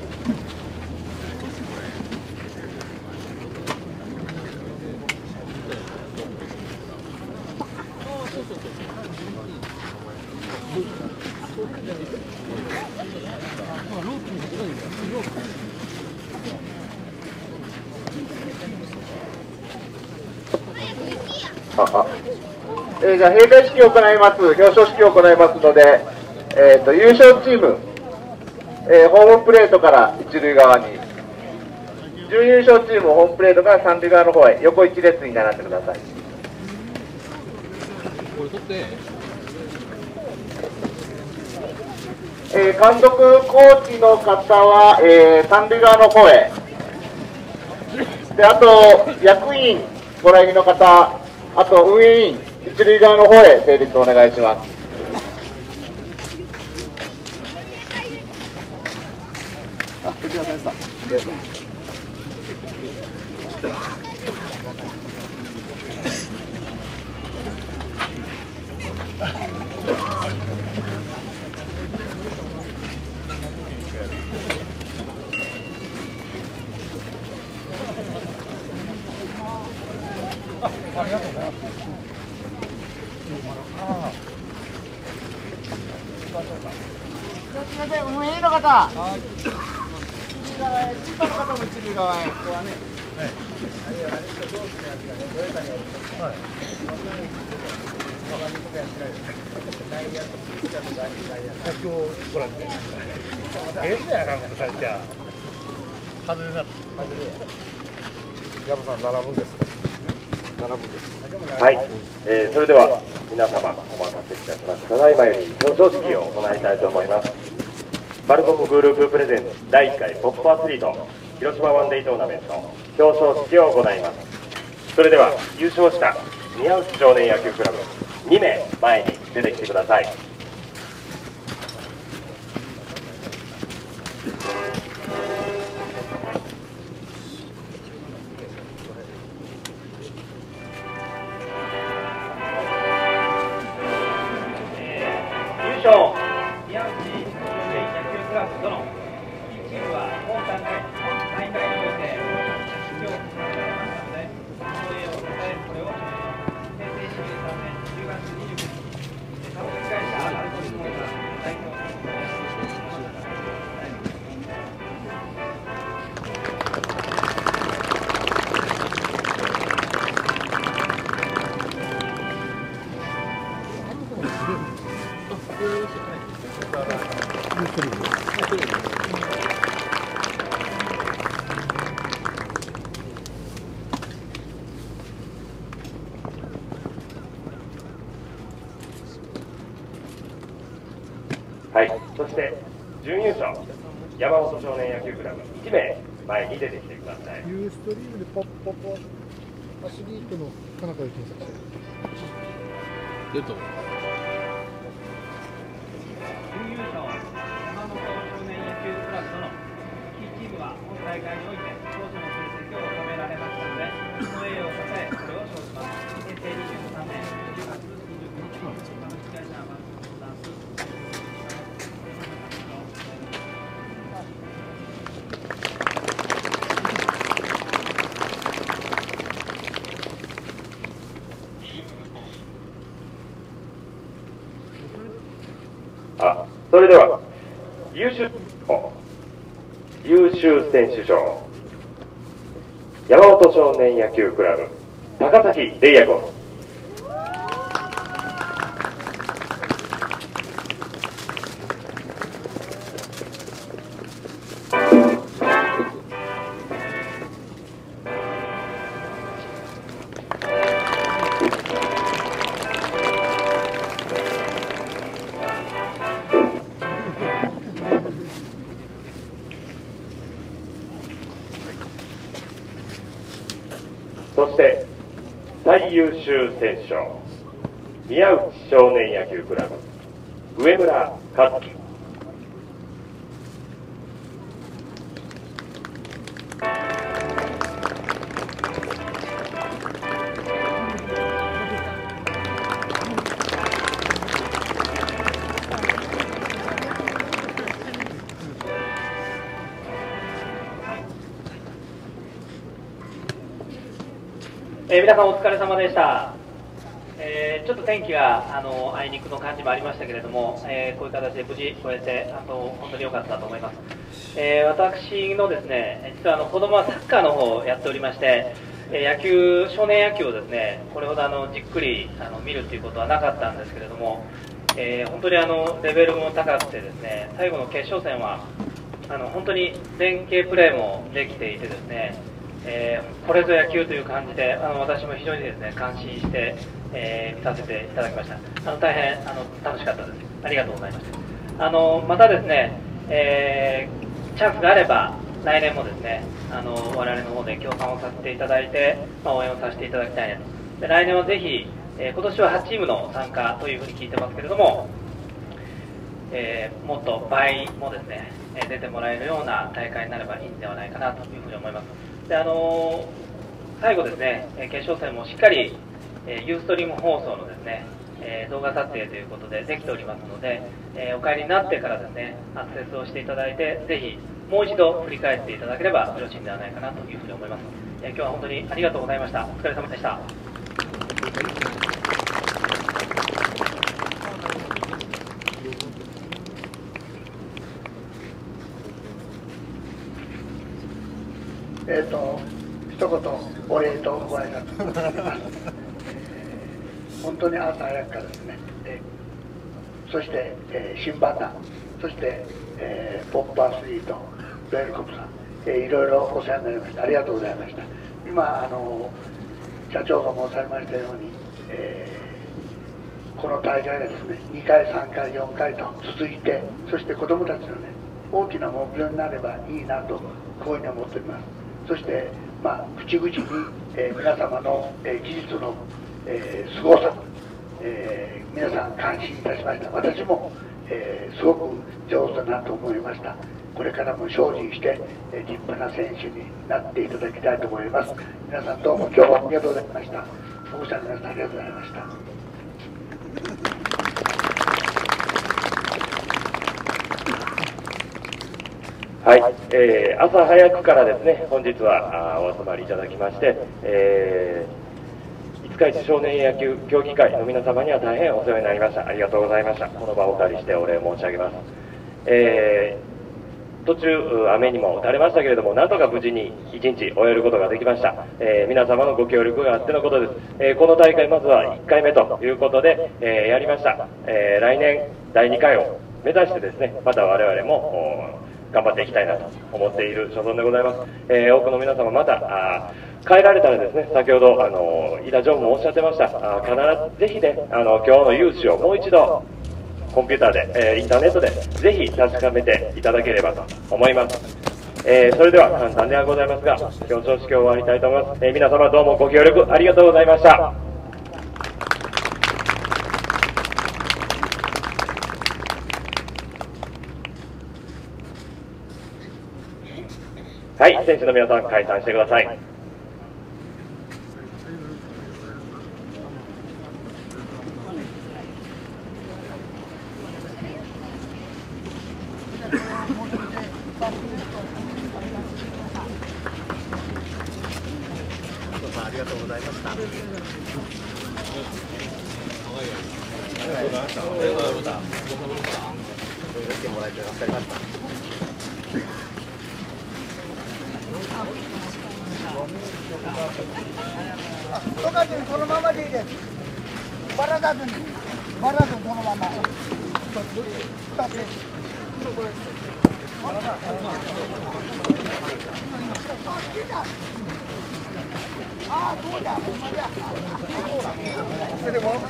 ああえー、じゃあ閉会式を行います、表彰式を行いますので、えー、と優勝チーム、えー、ホームプレートから一塁側に、準優勝チームホームプレートから三塁側の方へ横一列に並んでください。 これ取って、 えー、監督、コーチの方は、えー、三塁側の方へ。 で、あと役員ご来院の方、あと運営委員一塁側の方へ整列お願いします。 運営の方、一塁側へ、チーパーの方も一塁側へ。ここはね。 今日ご覧で。ええやな、この会社。外れな。山さん並ぶんです。並ぶんです。 はい、えー、それでは皆様お待たせいたしました。ただいまより表彰式を行いたいと思います。バルコムグループプレゼンツだいいっかいポップアスリート広島ワンデートーナメント表彰式を行います。それでは優勝した宮内少年野球クラブにめい前に出てきてください。優勝宮内少年野球クラブ殿チームは本大会本大会において出場されましたのでそれを支えこれを平成にじゅうさんねんじゅうがつにじゅうくにち株式会社アルコリスモーター代表はい、そして準優勝山本少年野球クラブいちめい前に出てきてください。 ユーストリームでポッポッポアスリートの田中で検索して出ると思う。 準優勝山本少年野球クラブのキーチームは本大会において当初の成績を収められましたのでその栄誉をたたえこれを称します。平成にじゅうさんねんじゅうがつにじゅうくにち株式会社マルコダンスあ、それでは優秀優秀選手賞山本少年野球クラブ高崎玲也君。そして最優秀選手賞宮内少年野球クラブ上村和樹。えー、皆さんお疲れ様でした。えー、ちょっと天気があのあいにくの感じもありましたけれども、えー、こういう形で無事超えてあと本当に良かったと思います。えー、私のですね実はあの子供はサッカーの方をやっておりまして、えー、野球少年野球をですねこれほどあのじっくりあの見るということはなかったんですけれども、えー、本当にあのレベルも高くてですね最後の決勝戦はあの本当に連携プレーもできていてですね、えー、これぞ野球という感じであの私も非常にですね感心して、えー、見させていただきました。あの大変あの楽しかったです。ありがとうございました。あのまたですね、えー、チャンスがあれば来年もですねあの我々の方で協賛をさせていただいて、まあ、応援をさせていただきたいなと。で来年はぜひ、えー、今年ははちチームの参加というふうに聞いてますけれども、えー、もっと倍もですね、えー、出てもらえるような大会になればいいんではないかなというふうに思います。であのー、最後ですね、決勝戦もしっかり、えー、ユーストリーム放送のですね、えー、動画撮影ということでできておりますので、えー、お帰りになってからですねアクセスをしていただいて、ぜひもう一度振り返っていただければよろしいんではないかなというふうに思います。えー、今日は本当にありがとうございました。お疲れ様でした。 えーと一言お礼とご挨拶をします。本当に朝早くからですね、えそして、えー、新バター、そして、えー、ポップアスリート、ロイヤルコップさん、えー、いろいろお世話になりました。ありがとうございました。今あの社長が申されましたように、えー、この大会がですねにかいさんかいよんかいと続いて、そして子どもたちのね大きな目標になればいいなとこういうふうに思っております。そして、まあ、口々に、えー、皆様の、えー、技術の、えー、すごさ、えー、皆さん感心いたしました。私も、えー、すごく上手だなと思いました。これからも精進して、えー、立派な選手になっていただきたいと思います。皆さんどうも今日はありがとうございました。保護者の皆さんありがとうございました。 はい、えー、朝早くからですね、本日はあお集まりいただきまして、えー、五日市少年野球協議会の皆様には大変お世話になりました。ありがとうございました。この場をお借りしてお礼申し上げます。えー、途中、雨にも打たれましたけれども、なんとか無事に一日終えることができました。えー、皆様のご協力があってのことです。えー、この大会、まずはいっかいめということで、えー、やりました。えー、来年、だいにかいを目指してですね、また我々も、頑張っていきたいなと思っている所存でございます。えー、多くの皆様またあ帰られたらですね、先ほどあの井田常務もおっしゃってました。あ必ずぜひねあの今日の雄姿をもう一度コンピューターで、えー、インターネットでぜひ確かめていただければと思います。えー、それでは簡単ではございますが表彰式を終わりたいと思います。えー、皆様どうもご協力ありがとうございました。はい、選手の皆さん解散してください。 ありがとうございました。ありがとうございました。ありがとうございました。見てもらえて助かりました。 とかでこのままでいいです。バラさずに、バラさずこのまま。二つ。ああ、そうだ。それでも。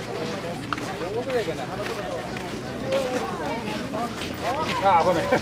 ああ、ごめん。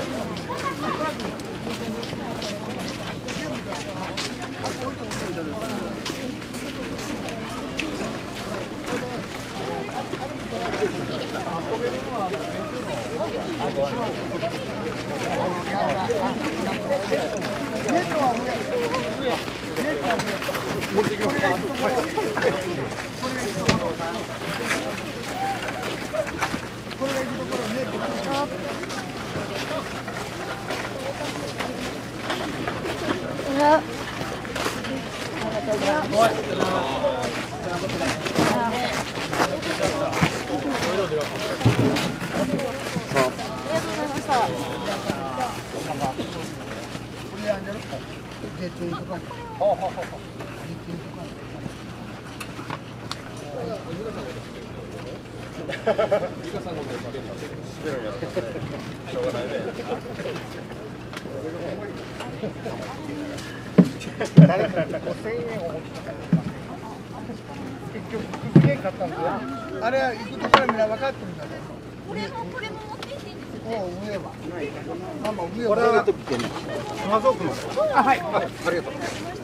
誰かにごせんえんを持ってきた結局きゅうせんえん買ったんですよ。あれは行くところはみんな分かってるんだね。 これもこれも持って行っていいんですよ。 上は。ママ上これはマゾークの。 あ、はい。 ありがとう。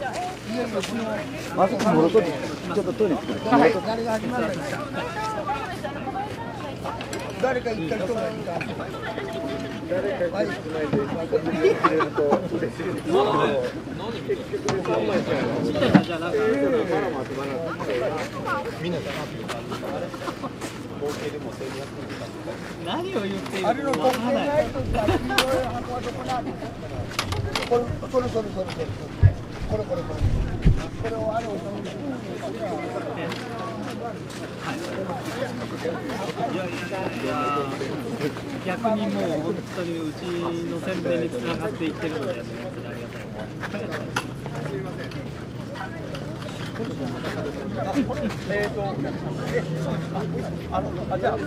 マゾークのとちょっとトイレ作る。はい。誰が始まるんですか。誰か一回人がいいか。誰かつないでまた見てくれると嬉しいです。みんな何を言っているのあれの特定ないとか黄色い箱はどこなんですか。これこれこれこれこれこれこれこれこれをあれをいや逆にもう本当にうちの宣伝につながっていってるので、ありがたい。 えーと、あの、あ、じゃあ、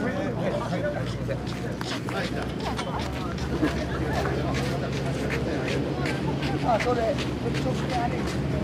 あ、それ、ちょっとあれ。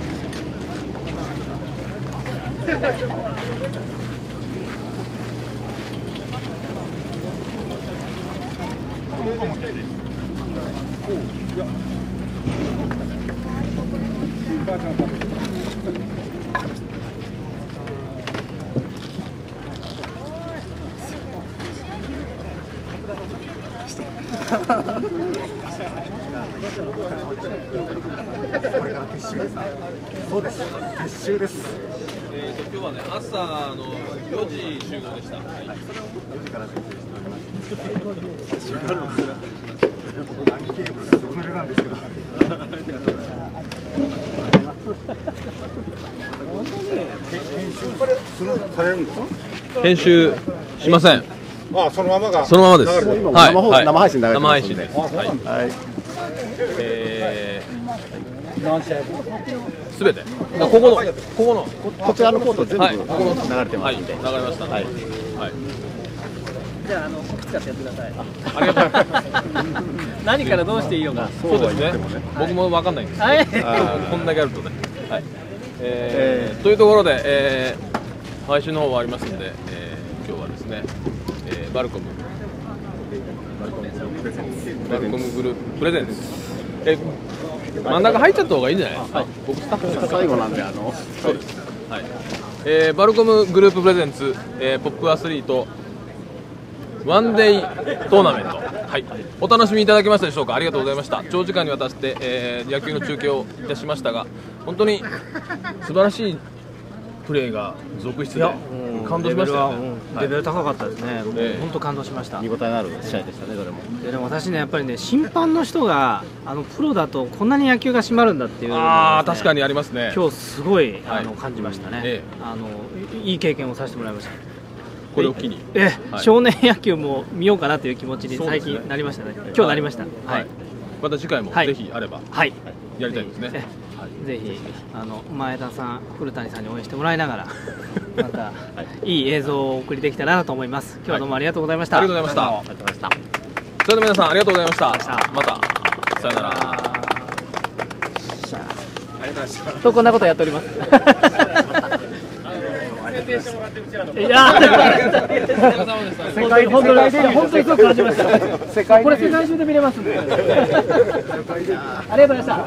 そうです。撤収です。 えーと今日はね朝のよじ集合でした。はい。 よじから設定しております。何ケーブルがそれなんですけど。されるんですか？ 編集しません。 あ、そのままが。 そのままです。はい。 生生配信流れて生ますんで。 配信です。はい。 はい。 えー、すべて。ここのここのこちらのコート全部はいここの流れてますんで。 はい、流れました。 はい。 はい。 じゃあ、あの、使ってやってください。 ありがとうございます。何からどうしていいのか。そうですね。僕もわかんないんです。 はい。 こんだけあるとね。はい。えー、というところで、えー、配信の方終わりますので、えー、今日はですね、えー、バルコムバルコムグループプレゼンツ。え、真ん中入っちゃった方がいいんじゃないですか。僕スタッフです。 最後なんであの。 そうです。はい。えー、バルコムグループプレゼンツ、えー、ポップアスリートワンデイトーナメント、はい、お楽しみいただけましたでしょうか。ありがとうございました。長時間にわたって、えー、野球の中継をいたしましたが、本当に素晴らしいプレーが続出で感動しましたよね。 レベル高かったですね。もう本当感動しました。 見応えのある試合でしたね、どれも。 で, でも私ね、やっぱりね、審判の人があのプロだとこんなに野球が締まるんだっていうのを、ね、 あー確かにありますね。 今日すごいあの、 はい、 感じましたね、 ええ、 あの。いい経験をさせてもらいました。 これを機に、 ええ、 はい、 少年野球も見ようかなという気持ちに最近なりましたね。今日なりました。はい。はい、 また次回もぜひあれば、 はい、 やりたいですね。 ぜひ、ぜひあの前田さん、古谷さんに応援してもらいながら、また、はい、いい映像をお送りできたらなと思います。今日はどうもありがとうございました。 はい、ありがとうございました。ありがとうございました。それでは皆さんありがとうございました。またさよなら。ありがとうございました。とこんなことやっております。いや世界本当に本当にすごく感じました。これ世界中で見れますんで。ありがとうございました。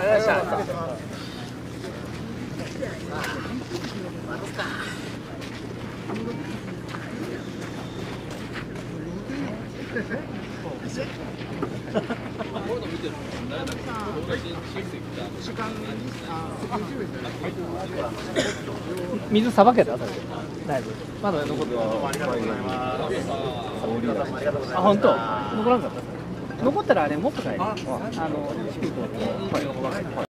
水さばけた？だいぶまだ残ってる。あ、本当？残らんかった？残ったらあれもっとかい。あの低いと。